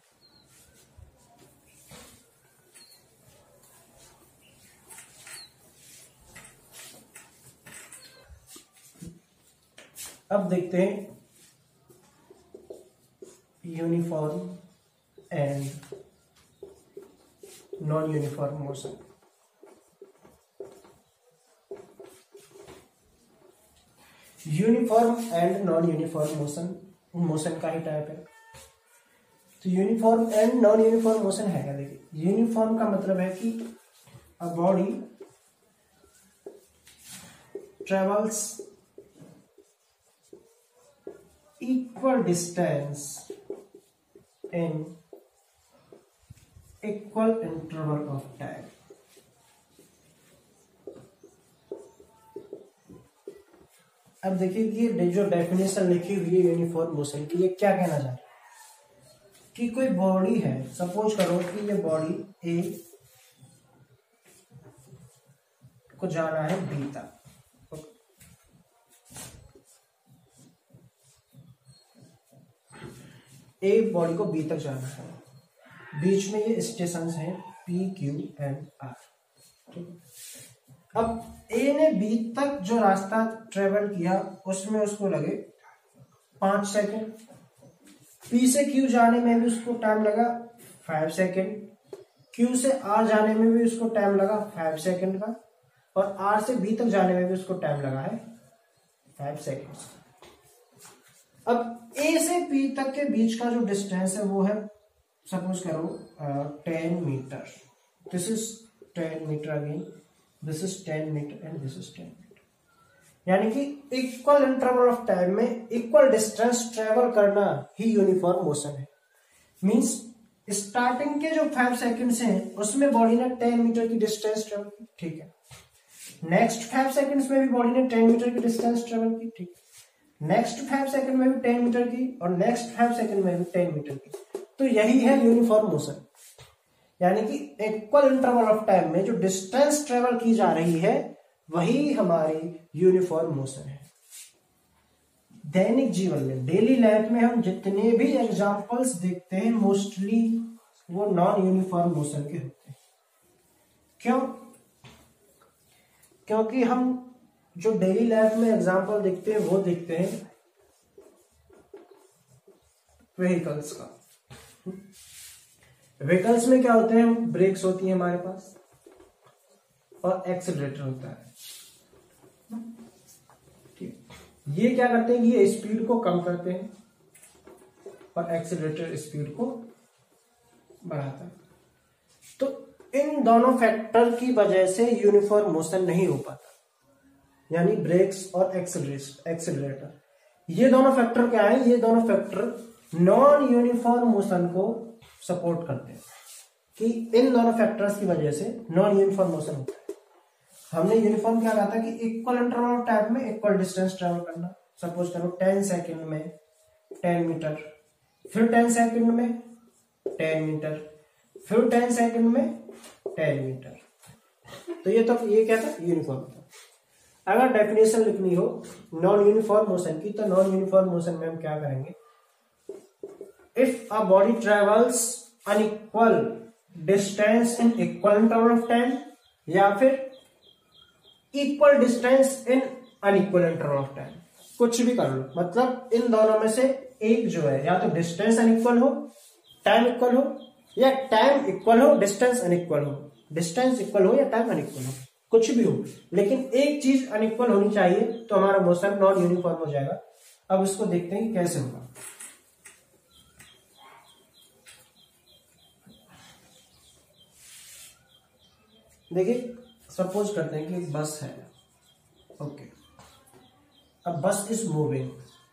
अब देखते हैं uniform and non uniform motion. Uniform and non uniform motion, motion का ही टाइप है। तो uniform and non uniform motion है क्या, देखिए यूनिफॉर्म का मतलब है कि a body travels equal distance in equal interval of time। अब देखिए ये जो डेफिनेशन लिखी हुई है यूनिफॉर्म मोशन की, ये क्या कहना चाह रहा है कि कोई बॉडी है, सपोज करो कि ये बॉडी ए को जाना है बी तक, ए बॉडी को बी तक जाना है, बीच में ये स्टेशन हैं पी क्यू एंड आर, ठीक है। अब ए ने बी तक जो रास्ता ट्रेवल किया उसमें उसको लगे 5 सेकेंड, पी से क्यू जाने में भी उसको टाइम लगा 5 सेकेंड, क्यू से आर जाने में भी उसको टाइम लगा 5 सेकेंड का, और आर से बी तक जाने में भी उसको टाइम लगा है 5 सेकेंड। अब ए से पी तक के बीच का जो डिस्टेंस है वो है सपोज करो 10 meter, this is 10 meter again, this is 10 meter and this is 10 meter, यानी कि इक्वल इंटरवल ऑफ टाइम में इक्वल डिस्टेंस ट्रेवल करना ही यूनिफॉर्म मोशन है। मींस स्टार्टिंग के जो 5 सेकेंड्स हैं उसमें बॉडी ने 10 मीटर की डिस्टेंस ट्रेवल की, ठीक है। नेक्स्ट 5 सेकेंड्स में भी बॉडी ने 10 मीटर की डिस्टेंस ट्रेवल की, ठीक है। नेक्स्ट 5 सेकंड में भी 10 मीटर की और नेक्स्ट 5 सेकंड में भी 10 मीटर की। तो यही है यूनिफॉर्म मोशन, यानी कि इक्वल इंटरवल ऑफ टाइम में जो डिस्टेंस ट्रेवल की जा रही है वही हमारी यूनिफॉर्म मोशन है। दैनिक जीवन में, डेली लाइफ में हम जितने भी एग्जांपल्स देखते हैं मोस्टली वो नॉन यूनिफॉर्म मोशन के होते हैं। क्यों? क्योंकि हम जो डेली लाइफ में एग्जांपल देखते हैं वो देखते हैं व्हीकल्स का। व्हीकल्स में क्या होते हैं, ब्रेक्स होती है हमारे पास और एक्सीलरेटर होता है, ठीक। ये क्या करते हैं, ये स्पीड को कम करते हैं और एक्सीलरेटर स्पीड को बढ़ाता है। तो इन दोनों फैक्टर की वजह से यूनिफॉर्म मोशन नहीं हो पाता, यानी ब्रेक्स और एक्सेलरेटर, ये दोनों फैक्टर क्या है, ये दोनों फैक्टर नॉन यूनिफॉर्म मोशन को सपोर्ट करते हैं, कि इन दोनों फैक्टर्स की वजह से नॉन यूनिफॉर्म मोशन होता है। हमने यूनिफॉर्म क्या कहा था कि इक्वल इंटरवल ऑफ टाइम में इक्वल डिस्टेंस ट्रेवल करना। सपोज करो 10 सेकंड में 10 मीटर, फिर 10 सेकंड में 10 मीटर, फिर 10 सेकंड में 10 मीटर। तो ये क्या था, यूनिफॉर्म था। अगर डेफिनेशन लिखनी हो नॉन यूनिफॉर्म मोशन की, तो नॉन यूनिफॉर्म मोशन में हम क्या करेंगे, if a body travels unequal distance in equal interval of time, या फिर equal distance in unequal interval of time, कुछ भी कर लो, मतलब इन दोनों में से एक जो है, या तो डिस्टेंस अनइक्वल हो, टाइम इक्वल हो, या टाइम इक्वल हो, डिस्टेंस अनइक्वल हो, डिस्टेंस इक्वल हो या टाइम अनइक्वल हो, कुछ भी हो, लेकिन एक चीज अनइक्वल होनी चाहिए, तो हमारा मोशन नॉन यूनिफॉर्म हो जाएगा। अब इसको देखते हैं कैसे होगा। देखिए सपोज करते हैं कि एक बस है, ओके, अब बस इज मूविंग,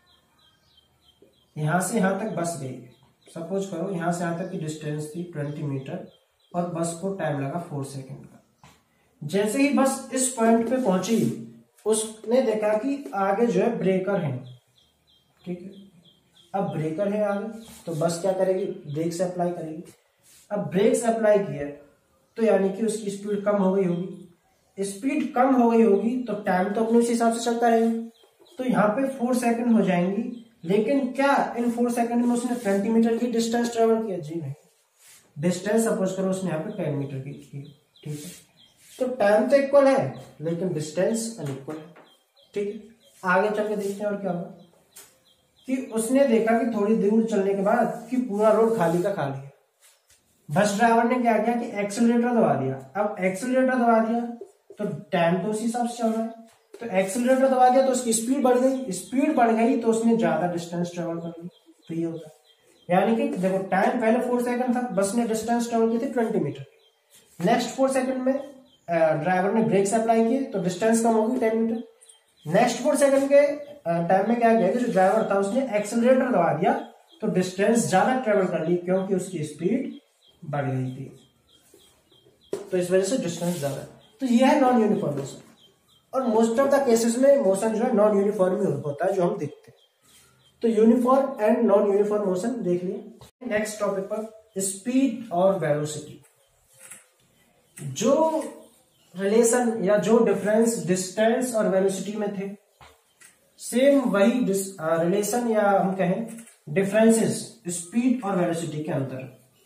यहां से यहां तक बस गई। सपोज करो यहां से यहां तक की डिस्टेंस थी 20 मीटर और बस को टाइम लगा 4 सेकेंड का। जैसे ही बस इस पॉइंट पे पहुंची, उसने देखा कि आगे जो है ब्रेकर है, ठीक है। अब ब्रेकर है आगे, तो बस क्या करेगी, ब्रेक्स अप्लाई करेगी। अब ब्रेक्स अप्लाई किया तो यानी कि उसकी स्पीड कम हो गई होगी, स्पीड कम हो गई होगी तो टाइम तो अपने उस हिसाब से चलता रहेगा। तो यहाँ पे 4 सेकंड हो जाएंगी, लेकिन क्या इन 4 सेकंड में उसने 20 मीटर की डिस्टेंस ट्रेवल किया? जी नहीं, डिस्टेंस सपोज करो उसने यहाँ पे 10 मीटर की, ठीक है। तो टाइम तो इक्वल है लेकिन डिस्टेंस अनइक्वल है, ठीक है। आगे चल के देखते हैं और क्या हुआ कि उसने देखा कि थोड़ी दूर चलने के बाद कि पूरा रोड खाली का खाली है। बस ड्राइवर ने क्या किया कि एक्सेलरेटर दबा दिया। अब एक्सेलरेटर दबा दिया तो टाइम तो उसी हिसाब से चल रहा है, तो एक्सेलरेटर दबा दिया तो उसकी स्पीड बढ़ गई, स्पीड बढ़ गई तो उसने ज्यादा डिस्टेंस ट्रेवल कर ली। तो ये होता है, यानी कि देखो टाइम पहले 4 सेकंड था, बस ने डिस्टेंस ट्रेवल की थी 20 मीटर, नेक्स्ट 4 सेकंड में ड्राइवर ने ब्रेक्स अप्लाई किए तो डिस्टेंस कम होगी 10 मीटर। नेक्स्ट 4 सेकंड के टाइम में क्या किया कि जो ड्राइवर था उसने एक्सेलरेटर दबा दिया तो डिस्टेंस ज्यादा ट्रेवल कर ली, क्योंकि उसकी स्पीड बढ़ गई थी, तो इस वजह से डिस्टेंस ज्यादा। तो यह है नॉन यूनिफॉर्म मोशन, और मोस्ट ऑफ द केसेस में मोशन जो है नॉन यूनिफॉर्म ही होता है जो हम देखते हैं। तो uniform and non uniform motion देख लिए। नेक्स्ट टॉपिक पर स्पीड और वेलोसिटी। जो रिलेशन या जो डिफरेंस डिस्टेंस और वेलोसिटी में थे, सेम वही रिलेशन या हम कहें डिफरेंसेस स्पीड और वेलोसिटी के अंदर।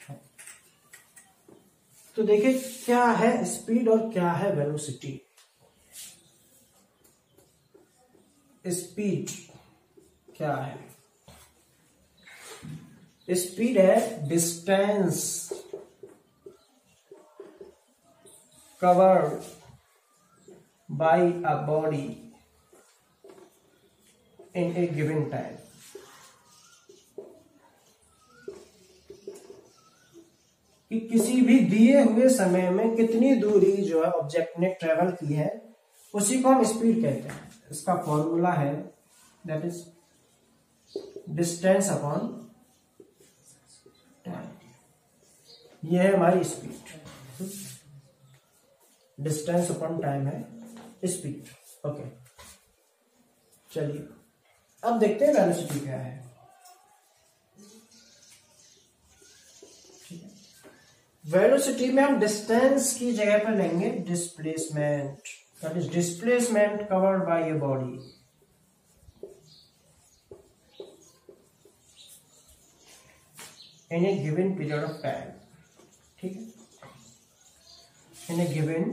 तो देखिए क्या है स्पीड और क्या है वेलोसिटी। स्पीड क्या है? स्पीड है distance covered by a body in a given time. कि किसी भी दिए हुए समय में कितनी दूरी जो है ऑब्जेक्ट ने ट्रेवल की है, उसी को हम स्पीड कहते हैं। इसका फॉर्मूला है that is distance upon time. यह है हमारी स्पीड, डिस्टेंस अपॉन टाइम है स्पीड। ओके, चलिए अब देखते हैं वेलोसिटी क्या है। वेलोसिटी में हम डिस्टेंस की जगह पर लेंगे displacement, that is displacement covered by a body in a given period of time. ठीक है, in a given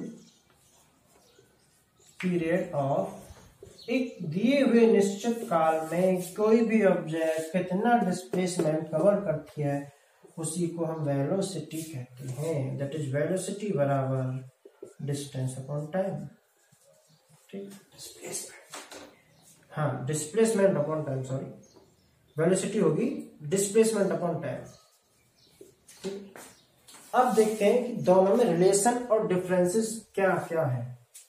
period of, एक दिए हुए निश्चित काल में कोई भी ऑब्जेक्ट कितना डिस्प्लेसमेंट कवर करती है, उसी को हम वेलोसिटी कहते हैं। दैट इज वेलोसिटी बराबर डिस्टेंस अपॉन टाइम। ठीक, डिस्प्लेसमेंट, हाँ displacement upon time, sorry, velocity होगी डिस्प्लेसमेंट अपॉन टाइम। ठीक, अब देखते हैं कि दोनों में रिलेशन और डिफरेंसेस क्या क्या है।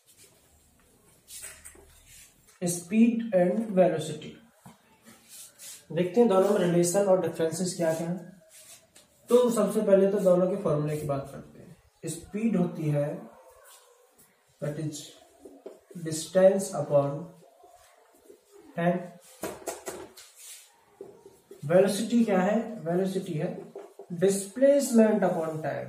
स्पीड एंड वेलोसिटी, देखते हैं दोनों में रिलेशन और डिफरेंसेस क्या क्या है। तो सबसे पहले तो दोनों के फॉर्मूले की बात करते हैं। स्पीड होती है that is distance upon time. Velocity क्या है? वेलोसिटी है डिस्प्लेसमेंट अपॉन टाइम।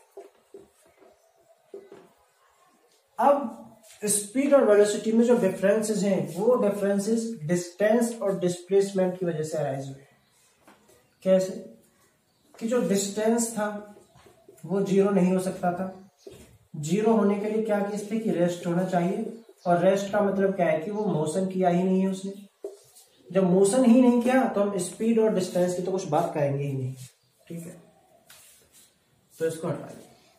अब स्पीड और वेलोसिटी में जो डिफरेंसेस हैं वो डिफरेंसेस डिस्टेंस और डिस्प्लेसमेंट की वजह से अराइज हुए। कैसे? कि जो डिस्टेंस था वो जीरो नहीं हो सकता था। जीरो होने के लिए क्या केस थे कि रेस्ट होना चाहिए, और रेस्ट का मतलब क्या है कि वो मोशन किया ही नहीं है उसने। जब मोशन ही नहीं किया तो हम स्पीड और डिस्टेंस की तो कुछ बात करेंगे ही नहीं। ठीक है, तो इसको हटाइए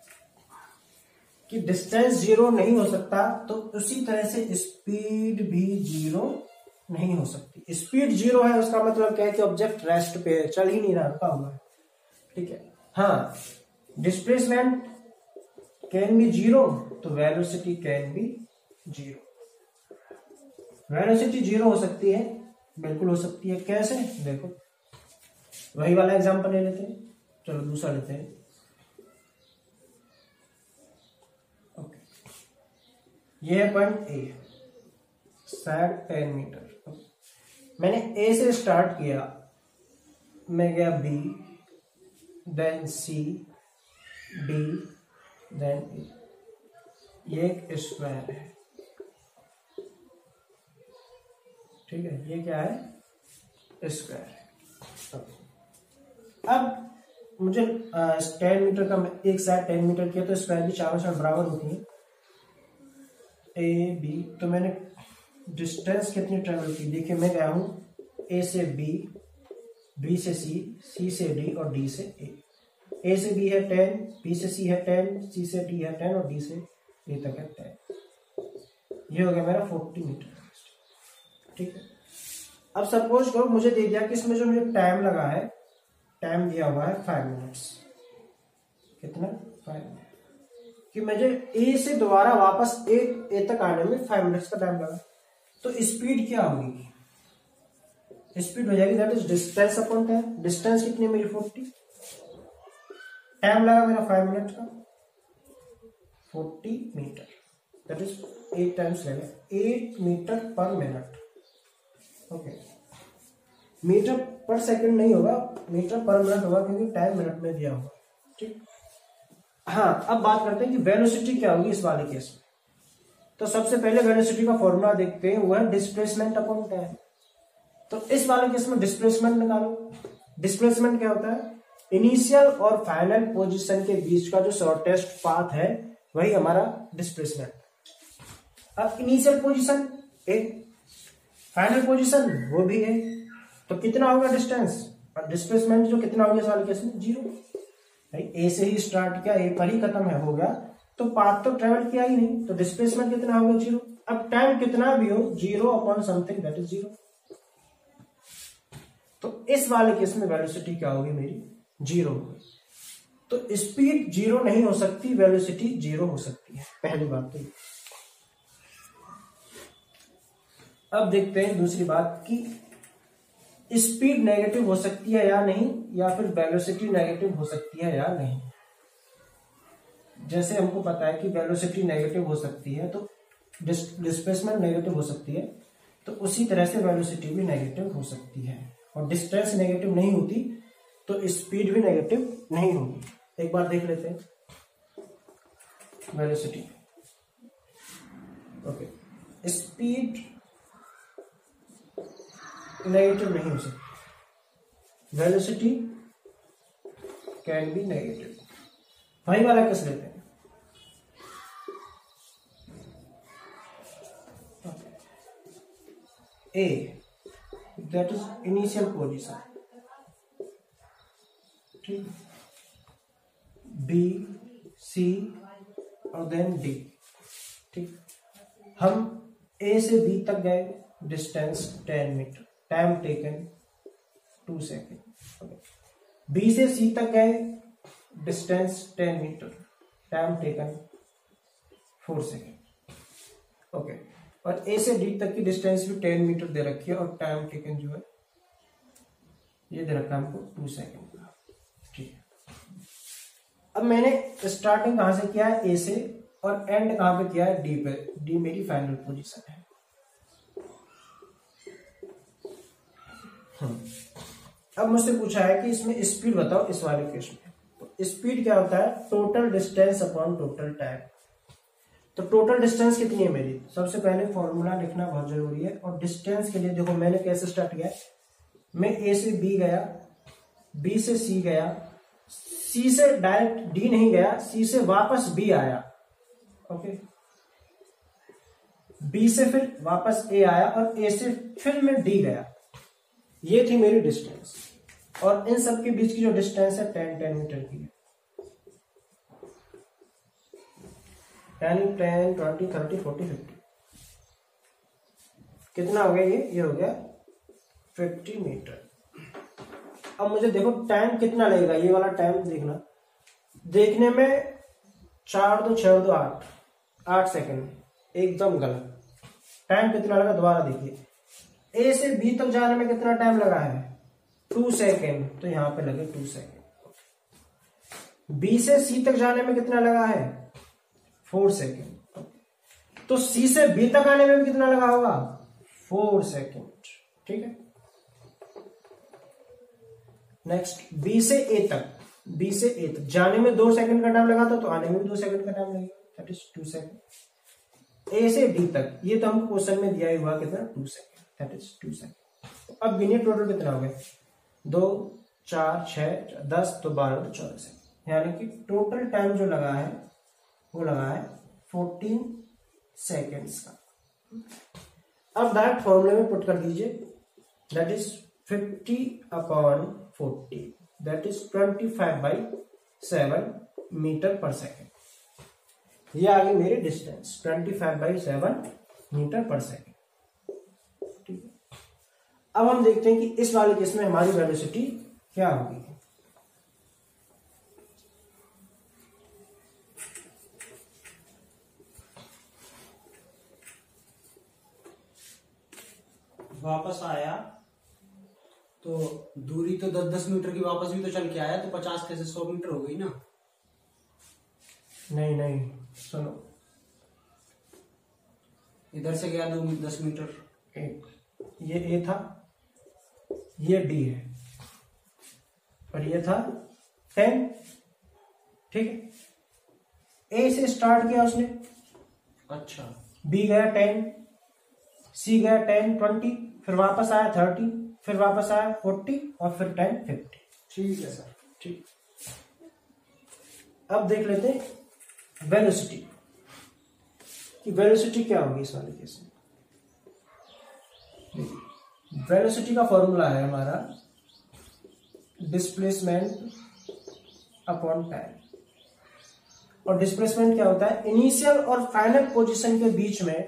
कि डिस्टेंस जीरो नहीं हो सकता, तो उसी तरह से स्पीड भी जीरो नहीं हो सकती। स्पीड जीरो है उसका मतलब क्या है कि ऑब्जेक्ट रेस्ट पे है, चल ही नहीं रहा, रुका हुआ है। ठीक है, हाँ, डिस्प्लेसमेंट कैन बी जीरो, तो velocity can be zero. Velocity zero हो सकती है, बिल्कुल हो सकती है। कैसे? देखो, वही वाला एग्जांपल ले लेते हैं। चलो दूसरा लेते हैं। ओके, ये है पॉइंट ए, सैग 10 मीटर। मैंने ए से स्टार्ट किया, मैं गया B, then C, D, then A. ये एक स्क्वायर है। ठीक है, ये क्या है? स्क्वायर है। अब मुझे 10 मीटर का, एक साइड 10 मीटर किया तो स्क्वायर की चारों साइड बराबर होती है, ए बी। तो मैंने डिस्टेंस कितनी ट्रेवल की? देखिए, मैं गया हूं ए से बी, बी से सी, सी से डी और डी से ए। ए से बी है 10, बी से सी है 10, सी से डी है 10 और डी से ए तक है 10। ये हो गया मेरा 40 मीटर। ठीक है, अब सपोज करो मुझे दे दिया कि इसमें जो मुझे टाइम लगा है, टाइम दिया हुआ है 5 मिनट्स। कितना? 5 मिनट। कि मुझे ए से दोबारा वापस ए तक आने में 5 मिनट्स का टाइम लगा, तो स्पीड क्या होगी? स्पीड हो जाएगी that is distance upon time. Distance कितनी मिली? 40। टाइम लगा मेरा 5 मिनट का, 40 मीटर, दैट इज 8 टाइम्स लगेगा, 8 मीटर पर मिनट। ओके, मीटर पर सेकंड नहीं होगा, मीटर पर मिनट होगा, क्योंकि टाइम मिनट में दिया होगा। ठीक, हाँ, अब बात करते हैं कि वेलोसिटी क्या होगी इस वाले केस में। तो सबसे पहले वेलोसिटी का फॉर्मूला देखते हैं, वो है डिस्प्लेसमेंट अपॉन टाइम। तो इस वाले केस में डिस्प्लेसमेंट निकालो। डिस्प्लेसमेंट क्या होता है? इनिशियल और फाइनल पोजीशन के बीच का जो शॉर्टेस्ट पाथ है वही हमारा डिस्प्लेसमेंट। अब initial position A, final position वो भी है, तो कितना होगा डिस्टेंस? और डिस्प्लेसमेंट जो कितना हो गया साल केस में? जीरो। भाई ए से ही स्टार्ट किया, ए पर ही खत्म है, हो गया, तो पाथ तो ट्रेवल किया ही नहीं, तो डिस्प्लेसमेंट कितना होगा? जीरो। अब टाइम कितना भी हो, zero upon something that is zero. तो इस वाले केस में वेलोसिटी क्या होगी मेरी? जीरो होगी। तो स्पीड जीरो नहीं हो सकती, वेलोसिटी जीरो हो सकती है, पहली बात तो। अब देखते हैं दूसरी बात कि स्पीड नेगेटिव हो सकती है या नहीं, या फिर वेलोसिटी नेगेटिव हो सकती है या नहीं। जैसे हमको पता है कि वेलोसिटी नेगेटिव हो सकती है, तो डिस्प्लेसमेंट नेगेटिव हो सकती है, तो उसी तरह से वेलोसिटी भी नेगेटिव हो सकती है। और डिस्टेंस नेगेटिव नहीं होती तो स्पीड भी नेगेटिव नहीं होगी। एक बार देख लेते हैं वेलोसिटी। ओके, स्पीड नेगेटिव नहीं हो सकती, वेलोसिटी कैन बी नेगेटिव। वही वाला किस लेते हैं? A, that is initial position. ठीक, बी, सी और देन डी। ठीक, हम ए से बी तक गए, distance 10 meter, time taken 2 second. B से सी तक गए, distance 10 meter, time taken 4 second. Okay, और ए से डी तक की डिस्टेंस भी 10 मीटर दे रखी है और टाइम टेकन जो है ये दे रखा है हमको 2 सेकेंड का। ठीक है, अब मैंने स्टार्टिंग कहां से किया है, ए से, और एंड कहां पे किया है, डी पे। डी मेरी फाइनल पोजीशन है। अब मुझसे पूछा है कि इसमें स्पीड बताओ इस वाले केस में। तो स्पीड क्या होता है, total distance upon total time. तो टोटल डिस्टेंस कितनी है मेरी, सबसे पहले फॉर्मूला लिखना बहुत जरूरी है। और डिस्टेंस के लिए देखो मैंने कैसे स्टार्ट किया, मैं ए से बी गया, बी से सी गया, सी से डायरेक्ट डी नहीं गया, सी से वापस बी आया। ओके, बी से फिर वापस ए आया और ए से फिर मैं डी गया। ये थी मेरी डिस्टेंस, और इन सब के बीच की जो डिस्टेंस है 10 मीटर की है, यानी 10, 20, 30, 40, 50। कितना हो गया ये हो गया 50 मीटर। अब मुझे देखो टाइम कितना लगेगा, ये वाला टाइम देखना, देखने में 4 2 6 2 8 सेकेंड, एकदम गलत। टाइम कितना लगा दोबारा देखिए, ए से बी तक जाने में कितना टाइम लगा है, 2 सेकेंड, तो यहां पे लगे 2 सेकेंड। बी से सी तक जाने में कितना लगा है, 4 सेकेंड। तो सी से बी तक आने में भी कितना लगा होगा, 4 सेकेंड। ठीक है, नेक्स्ट बी से ए तक, बी से ए तक जाने में 2 सेकंड का टाइम लगा था, तो आने में भी 2 सेकंड का टाइम लगेगा, दैट इज 2 सेकंड। ए से डी तक, ये तो हमको क्वेश्चन में दिया हुआ कितना, 2 सेकंड, दैट इज 2 सेकंड। अब गिनिए टोटल कितना हो गया, 2 4 6 10 तो 12 तो 14 सेकंड, यानी कि टोटल टाइम जो लगा है वो लगा है 14 सेकेंड्स का। अब डायरेक्ट फॉर्मूले में पुट कर दीजिए, that is 50/40, that is 25/7 meter पर सेकेंड। ये आ गई मेरी डिस्टेंस 25/7 मीटर पर सेकेंड। ठीक है, अब हम देखते हैं कि इस वाले केस में हमारी वेलोसिटी क्या होगी। वापस आया तो दूरी तो 10-10 मीटर की, वापस भी तो चल के आया, तो 50 कैसे 100 मीटर हो गई ना। नहीं सुनो, इधर से गया 10 मीटर, एक ये ए था, ये डी है, और ये था 10। ठीक है, ए से स्टार्ट किया उसने, अच्छा, बी गया 10, सी गया 10 20, फिर वापस आया 30, फिर वापस आया 40, और फिर 10 50। ठीक है सर। ठीक, अब देख लेते हैं वेलोसिटी कि वेलोसिटी क्या होगी इस वाले केस में। वेलोसिटी का फॉर्मूला है हमारा डिस्प्लेसमेंट अपॉन टाइम। और डिस्प्लेसमेंट क्या होता है, इनिशियल और फाइनल पोजीशन के बीच में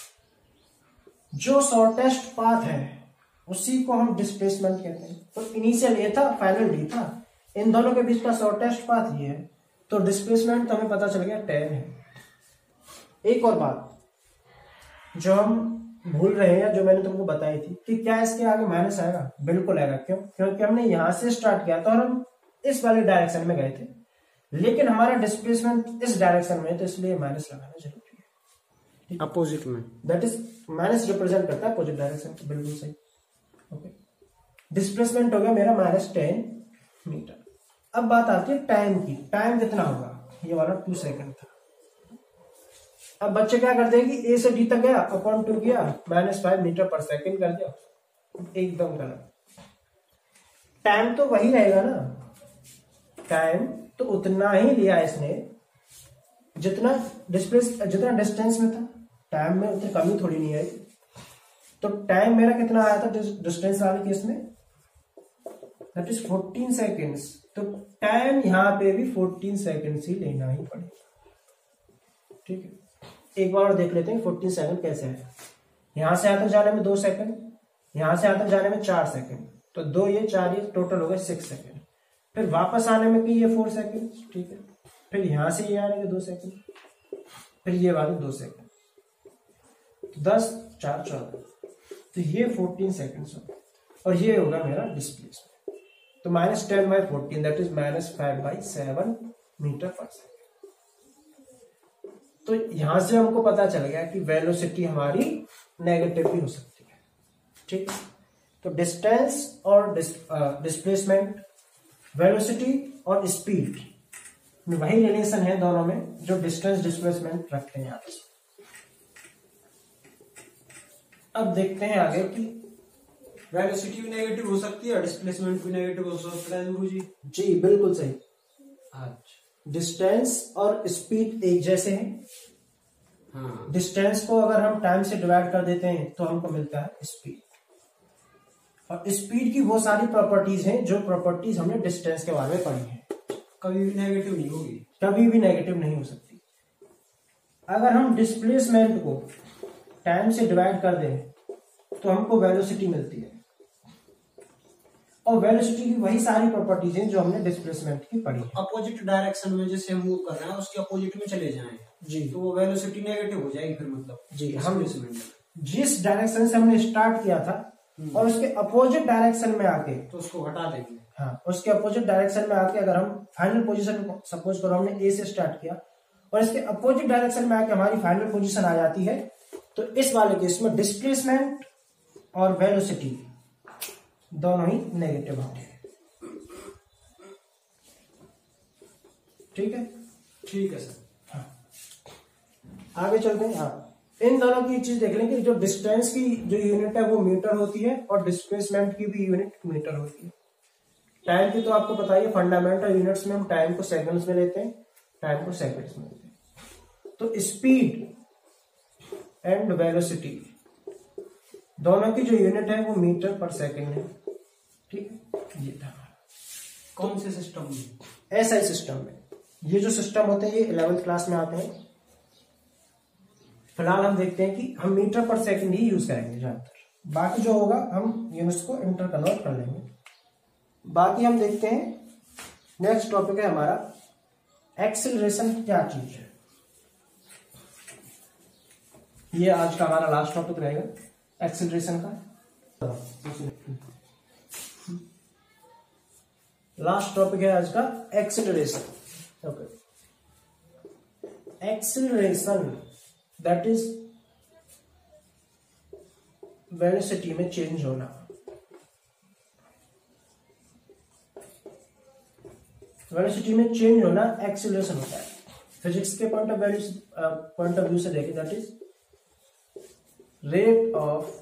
जो शॉर्टेस्ट पाथ है उसी को हम डिस्प्लेसमेंट कहते हैं। तो इनिशियल ए था, फाइनल डी था, इन दोनों के बीच का शॉर्टेस्ट पाथ ये है, तो डिस्प्लेसमेंट तो हमें पता चल गया 10 है। एक और बात जो हम भूल रहे हैं, जो मैंने तुमको बताई थी कि क्या इसके आगे माइनस आएगा, बिल्कुल आएगा। क्यों? क्योंकि हमने यहां से स्टार्ट किया था और हम इस वाले डायरेक्शन में गए थे, लेकिन हमारा डिस्प्लेसमेंट इस डायरेक्शन में है, तो इसलिए माइनस लगाना जरूरी है। अपोजिट में, दैट इज माइनस रिप्रेजेंट करता है अपोजिट डायरेक्शन, बिल्कुल सही। ओके, डिस्प्लेसमेंट हो गया मेरा -10 मीटर। अब बात आती है टाइम की। टाइम कितना होगा, ये वाला 2 सेकंड था। अब बच्चे क्या करते हैं कि ए से डी तक गया, अपॉन 2 किया, -5 मीटर पर सेकंड कर दिया, एकदम गलत। टाइम तो वही रहेगा ना, टाइम तो उतना ही लिया इसने जितना डिस्टेंस में था, टाइम में उतनी कमी थोड़ी नहीं आई। तो टाइम मेरा कितना आया था डिस्टेंस वाले केस में, दैट इज 14 सेकेंड्स। तो टाइम यहां पे भी 14 सेकेंड्स ही लेना ही पड़ेगा। ठीक है, एक बार और देख लेते हैं 14 सेकंड कैसे है। यहां से यहां तक जाने में 2 सेकंड, यहां से यहां तक जाने में 4 सेकंड, तो 2 ये 4 ये टोटल हो गए 6 सेकंड। फिर वापस आने में कि ये 4 सेकेंड, ठीक है। फिर यहां से ये आने के 2 सेकेंड, फिर ये वाले 2 सेकेंड, 10 4 14, तो ये 14 सेकेंड्स होगा और ये होगा मेरा डिस्प्लेसमेंट। तो -10/14 दैट इज -5/7 मीटर पर सेकेंड। तो यहां से हमको पता चल गया कि वेलोसिटी हमारी नेगेटिव भी हो सकती है, ठीक है। तो डिस्टेंस और डिस्प्लेसमेंट, वेलोसिटी और स्पीड में वही रिलेशन है दोनों में जो डिस्टेंस डिस्प्लेसमेंट रखते हैं यहाँ पे। अब देखते हैं आगे कि वेलोसिटी भी नेगेटिव हो सकती है, डिस्प्लेसमेंट भी नेगेटिव हो सकता है गुरु जी। जी बिल्कुल सही। अच्छा, डिस्टेंस और स्पीड एक जैसे हैं। हाँ, डिस्टेंस को अगर हम टाइम से डिवाइड कर देते हैं तो हमको मिलता है स्पीड। और स्पीड की वो सारी प्रॉपर्टीज हैं जो प्रॉपर्टीज हमने डिस्टेंस के बारे में पढ़ी है, कभी भी नेगेटिव नहीं होगी, कभी भी नेगेटिव नहीं हो सकती। अगर हम डिस्प्लेसमेंट को टाइम से डिवाइड कर दें तो हमको वेलोसिटी मिलती है। और वेलोसिटी की वही सारी प्रॉपर्टीज हैं जो हमने डिस्प्लेसमेंट की पढ़ी है। अपोजिट डायरेक्शन में जैसे हम मूव कर रहे हैं उसके अपोजिट में चले जाएं जी, तो वो वेलोसिटी नेगेटिव हो जाएगी फिर, मतलब जी हम डिस्प्लेसमेंट जिस डायरेक्शन से हमने स्टार्ट किया था और उसके अपोजिट डायरेक्शन में आके, तो उसको हटा देंगे। हाँ उसके अपोजिट डायरेक्शन में आके अगर हम फाइनल पोजीशन, सपोज करो हमने ए से स्टार्ट किया और इसके अपोजिट डायरेक्शन में आके हमारी फाइनल पोजीशन आ जाती है, तो इस वाले केस में डिस्प्लेसमेंट और वेलोसिटी दोनों ही नेगेटिव होते हैं, ठीक है। ठीक है सर। हाँ आगे चलते हैं। हाँ इन दोनों की चीज देख लेंगे, जो डिस्टेंस की जो यूनिट है वो मीटर होती है और डिस्प्लेसमेंट की भी यूनिट मीटर होती है। टाइम की तो आपको पता ही है, फंडामेंटल यूनिट्स में हम टाइम को सेकंड्स में लेते हैं, टाइम को सेकंड्स में लेते हैं। तो स्पीड एंड वेलोसिटी दोनों की जो यूनिट है वो मीटर पर सेकंड है, ठीक है। ये था कौन से सिस्टम में? एसआई सिस्टम में। ये जो सिस्टम होते हैं ये 11th क्लास में आते हैं। फिलहाल हम देखते हैं कि हम मीटर पर सेकंड ही यूज करेंगे ज्यादातर, बाकी जो होगा हम यूनिट्स को इंटर कन्वर्ट कर लेंगे। बाकी हम देखते हैं नेक्स्ट टॉपिक है हमारा एक्सेलरेशन क्या चीज है। ये आज का हमारा लास्ट टॉपिक रहेगा एक्सेलरेशन का। लास्ट टॉपिक है आज का acceleration. Okay, acceleration that is velocity में चेंज होना। वेलोसिटी में चेंज होना एक्सेलरेशन होता है। फिजिक्स के पॉइंट ऑफ व्यू से देखें that is rate of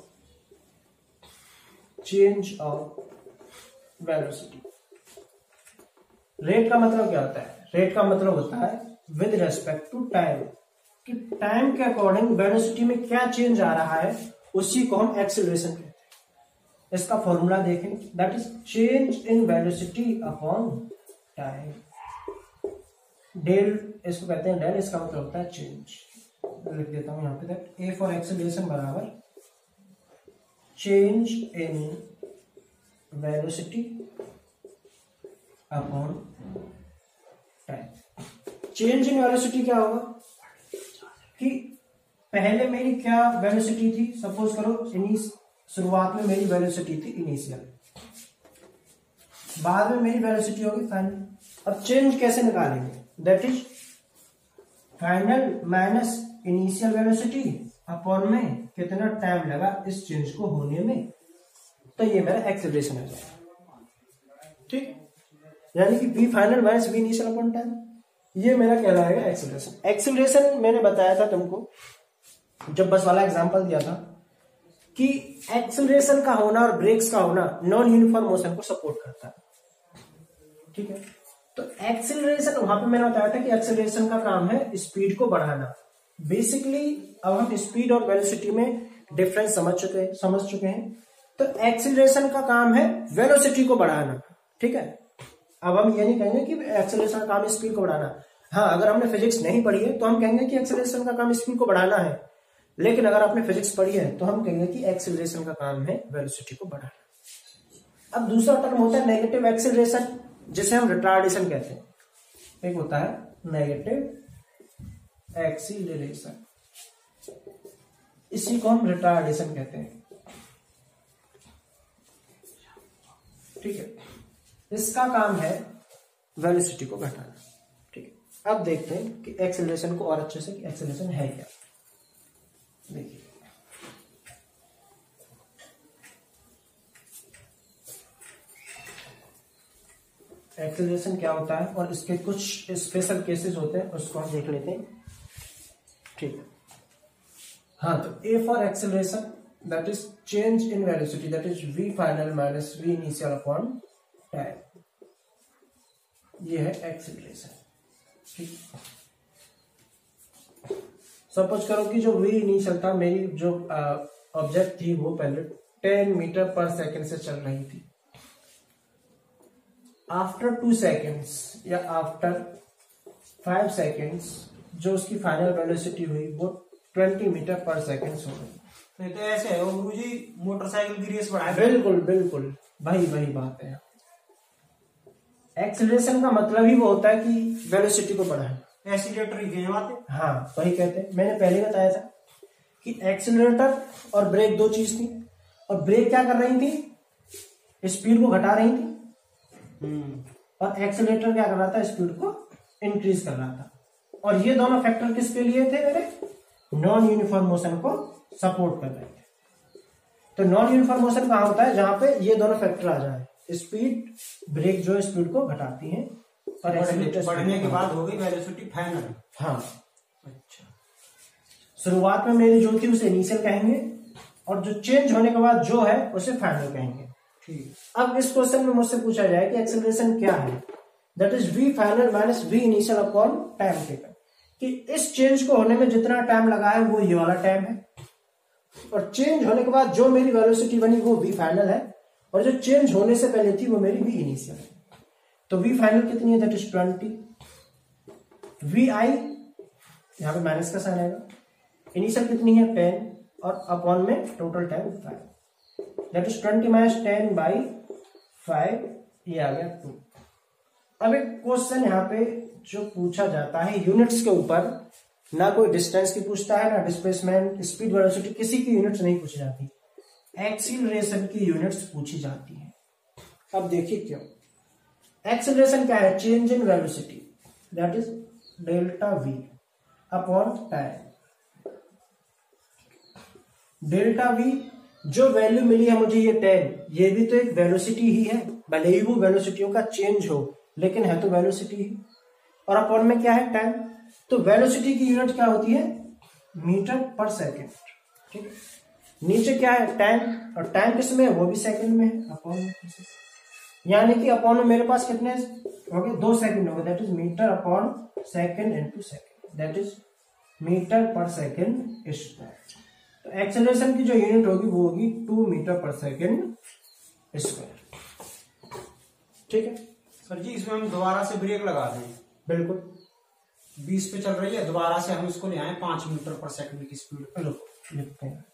change of velocity. Rate का मतलब क्या होता है? रेट का मतलब होता है विद रेस्पेक्ट टू टाइम, कि टाइम के अकॉर्डिंग वेलोसिटी में क्या चेंज आ रहा है उसी को हम एक्सेलरेशन कहते हैं। इसका फॉर्मूला देखें that is change in velocity upon time. Del इसको कहते हैं, डेल इसका मतलब होता है चेंज। लिख देता हूं यहां पे दैट ए फॉर एक्सेलरेशन बराबर change in velocity upon time. Change in velocity क्या होगा कि पहले मेरी क्या वेलोसिटी थी, सपोज करो शुरुआत में मेरी वेलोसिटी थी इनिशियल, बाद में मेरी वेलोसिटी होगी फाइनल। अब चेंज कैसे निकालेंगे? That is final minus initial velocity upon में कितना टाइम लगा इस चेंज को होने में, तो ये मेरा एक्सेलरेशन हो जाएगा, ठीक। यानी कि v final minus v initial upon time, ये मेरा कहलाएगा एक्सेलरेशन। एक्सेलरेशन मैंने बताया था तुमको जब बस वाला एग्जांपल दिया था कि एक्सेलरेशन का होना और ब्रेक्स का होना नॉन यूनिफॉर्म मोशन को सपोर्ट करता है, ठीक है। तो एक्सेलरेशन वहां पे मैंने बताया था कि एक्सेलरेशन का काम है स्पीड को बढ़ाना। बेसिकली अब हम स्पीड और वेलोसिटी में डिफरेंस समझ चुके हैं। तो एक्सेलरेशन का काम है वेलोसिटी को बढ़ाना, ठीक है। अब हम ये नहीं कहेंगे कि एक्सेलरेशन का काम स्पीड को बढ़ाना। हाँ, अगर हमने फिजिक्स नहीं पढ़ी है तो हम कहेंगे कि एक्सेलरेशन का काम स्पीड को बढ़ाना है, लेकिन अगर आपने फिजिक्स पढ़ी है तो हम कहेंगे कि एक्सेलरेशन का काम है वेलोसिटी को बढ़ाना। अब दूसरा टर्म होता है नेगेटिव एक्सेलरेशन। जिसे हम रिटार्डेशन कहते हैं, एक होता है नेगेटिव एक्सीलरेशन, इसी को हम रिटार्डेशन कहते हैं। ठीक है, इसका काम है वेलोसिटी को घटाना। ठीक है, अब देखते हैं कि एक्सेलरेशन को और अच्छे से, कि एक्सेलरेशन है क्या। देखिए एक्सेलरेशन क्या होता है और इसके कुछ स्पेशल केसेस होते हैं, उसको हम देख लेते हैं। ठीक है, हाँ, तो A for acceleration that is change in velocity, that is v final minus v initial upon time, ये है एक्सेलरेशन। ठीक, सपोज करो कि जो v इनिशियल था, मेरी जो ऑब्जेक्ट थी वो पहले 10 मीटर पर सेकेंड से चल रही थी। आफ्टर 2 सेकेंड्स या आफ्टर 5 सेकेंड्स जो उसकी फाइनल वेलोसिटी हुई वो 20 मीटर पर सेकेंड हो गई। तो ऐसे है वो गुरुजी मोटरसाइकिल की रेस बढ़ाए। बिल्कुल बिल्कुल, वही बात है। एक्सेलरेशन का मतलब ही वो होता है कि वेलोसिटी को बढ़ाए। एक्सीलरेटर ही कहे बातें। हाँ, वही कहते हैं। मैंने पहले बताया था कि एक्सेलरेटर और ब्रेक दो चीज थी, और ब्रेक क्या कर रही थी, स्पीड को घटा रही थी, और एक्सेलरेटर क्या कर रहा था, स्पीड को इंक्रीज कर रहा था। और ये दोनों फैक्टर किसके लिए थे मेरे, नॉन यूनिफॉर्म मोशन को सपोर्ट कर रहे थे। तो नॉन यूनिफॉर्म मोशन कहां होता है, जहां पे ये दोनों फैक्टर आ जाए। स्पीड, ब्रेक जो स्पीड को घटाती है, और एक्सेलरेटर बढ़ने के बाद हो गई वेलोसिटी फाइनल। हाँ, अच्छा, शुरुआत में मेरी जो थी उसे इनिशियल कहेंगे, और जो चेंज होने के बाद जो है उसे फाइनल कहेंगे। ठीक। अब इस क्वेश्चन में मुझसे पूछा जाए कि एक्सेलरेशन क्या है, that is v final minus v initial upon time taken, कि इस चेंज को होने में जितना टाइम लगा है वो ये वाला टाइम है, और चेंज होने के बाद जो मेरी वेलोसिटी बनी वो v फाइनल है, और जो चेंज होने से पहले थी वो मेरी v इनिशियल है। तो v फाइनल कितनी है, दैट इज 20, vi यहां पे माइनस का साइन आएगा, इनिशियल कितनी है 10, और अपॉन में total time 5, that is 20 minus 10 by 5, ये आ गया 2। अब एक क्वेश्चन यहाँ पे जो पूछा जाता है यूनिट्स के ऊपर, ना कोई डिस्टेंस की पूछता है, ना डिस्प्लेसमेंट, स्पीड, वेलोसिटी, किसी की यूनिट्स नहीं पूछी जाती, एक्सीलरेशन की यूनिट्स पूछी जाती है। अब देखिए क्यों। एक्सीलरेशन क्या है, change in velocity, that is delta v upon time. Delta v जो वैल्यू मिली है मुझे, ये 10, ये भी तो एक वेलोसिटी ही है, भले ही वो वेलोसिटियों का चेंज हो, लेकिन है तो वेलोसिटी ही। और अपॉन में क्या है, टाइम। तो वेलोसिटी की यूनिट क्या होती है, मीटर पर सेकेंड। ठीक है, नीचे क्या है, टाइम, और टाइम किस में है, वो भी सेकंड में है, अपॉन में। यानी कि अपॉन में मेरे पास कितने हो गए, 2 सेकंड हो गए, that is meter upon second into second, that is meter पर सेकंड स्क्वायर। तो एक्सेलरेशन की जो यूनिट होगी वो होगी 2 मीटर पर सेकंड स्क्वायर। ठीक है सर जी, इसमें हम दोबारा से ब्रेक लगा दें, बिल्कुल 20 पे चल रही है, दोबारा से हम इसको ले आए 5 मीटर पर सेकंड की स्पीड पे। लिखते हैं।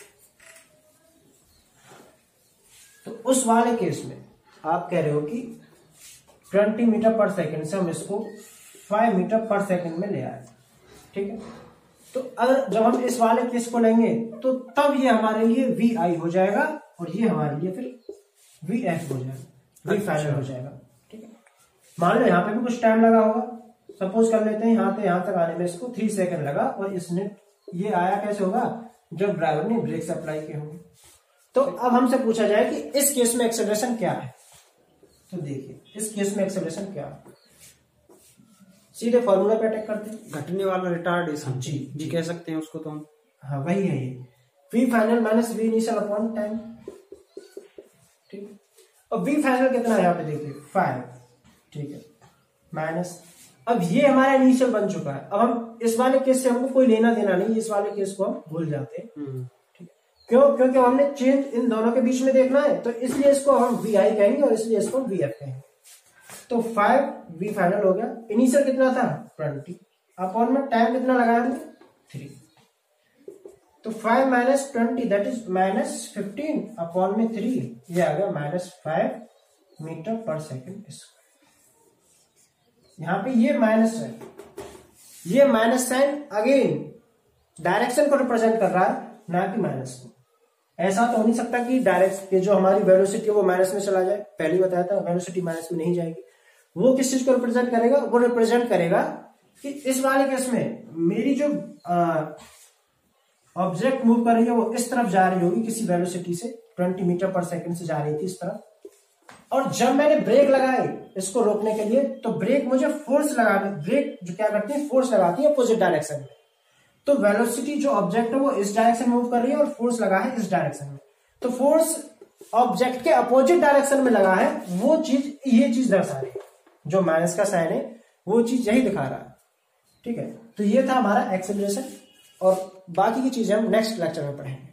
तो उस वाले केस में आप कह रहे हो कि 20 मीटर पर सेकंड से हम इसको 5 मीटर पर सेकंड में ले आए। ठीक है, तो अगर जब हम इस वाले केस को लेंगे तो तब ये हमारे लिए वी आई हो जाएगा, और ये हमारे लिए फिर वी एफ हो जाएगा, वी फाइनल हो जाएगा। ठीक है, मान लो यहाँ पे भी कुछ टाइम लगा होगा, सपोज कर लेते हैं यहाँ से यहाँ तक आने में इसको 3 सेकंड लगा, और इसने ये आया कैसे होगा, जब ड्राइवर ने ब्रेक अप्लाई किए होंगे। तो अब हमसे पूछा जाए कि इस केस में एक्सेलरेशन क्या है, तो देखिए इस केस में एक्सेलरेशन क्या है, सीधे फॉर्मूला पे अटैक करते हैं, घटने वाला रिटार्डेशन जी कह सकते हैं उसको तो हम। हाँ वही है ये, V final minus V initial upon time. ठीक है, और वी फाइनल कितना है यहाँ पे देखिए 5। ठीक है, माइनस, अब ये हमारा इनिशियल बन चुका है। अब हम इस वाले केस से हमको कोई लेना देना नहीं, इस वाले केस को हम भूल जाते हैं। ठीक है, क्यों, क्योंकि हमने चेंज इन दोनों के बीच में देखना है, तो इसलिए इसको हम वी आई कहेंगे और इसलिए इसको वी एफ कहेंगे। तो 5 वी फाइनल हो गया, इनिशियल कितना था 20, अपॉन में टाइम कितना लगाया हमने 3, तो 5 minus 20 that is minus 15 upon में 3, ये आ गया -5 मीटर पर सेकंड स्क्वायर। यहाँ पे ये माइनस है, ये माइनस साइन अगेन डायरेक्शन को रिप्रेजेंट कर रहा है, ना कि माइनस को। ऐसा तो हो नहीं सकता कि डायरेक्ट जो हमारी वेलोसिटी है वो माइनस में चला जाए, पहले ही बताया था वेलोसिटी माइनस में नहीं जाएगी। वो किस चीज को रिप्रेजेंट करेगा, वो रिप्रेजेंट करेगा कि इस वाले केस में मेरी जो ऑब्जेक्ट मूव कर रही है वो इस तरफ जा रही होगी किसी वेलोसिटी से, 20 मीटर पर सेकंड से जा रही थी इस तरफ, और जब मैंने ब्रेक लगाई इसको रोकने के लिए, तो ब्रेक मुझे फोर्स लगाने, ब्रेक जो क्या करती है फोर्स लगाती है अपोजिट डायरेक्शन में। तो वेलोसिटी जो ऑब्जेक्ट है वो इस डायरेक्शन में मूव कर रही है और फोर्स लगा है इस डायरेक्शन में, तो फोर्स ऑब्जेक्ट के अपोजिट डायरेक्शन में लगा है, वो चीज ये चीज दर्शा रही है, जो माइनस का साइन है वो चीज यही दिखा रहा है। ठीक है, तो ये था हमारा एक्सेलरेशन, और बाकी की चीजें हम नेक्स्ट लेक्चर में पढ़ेंगे।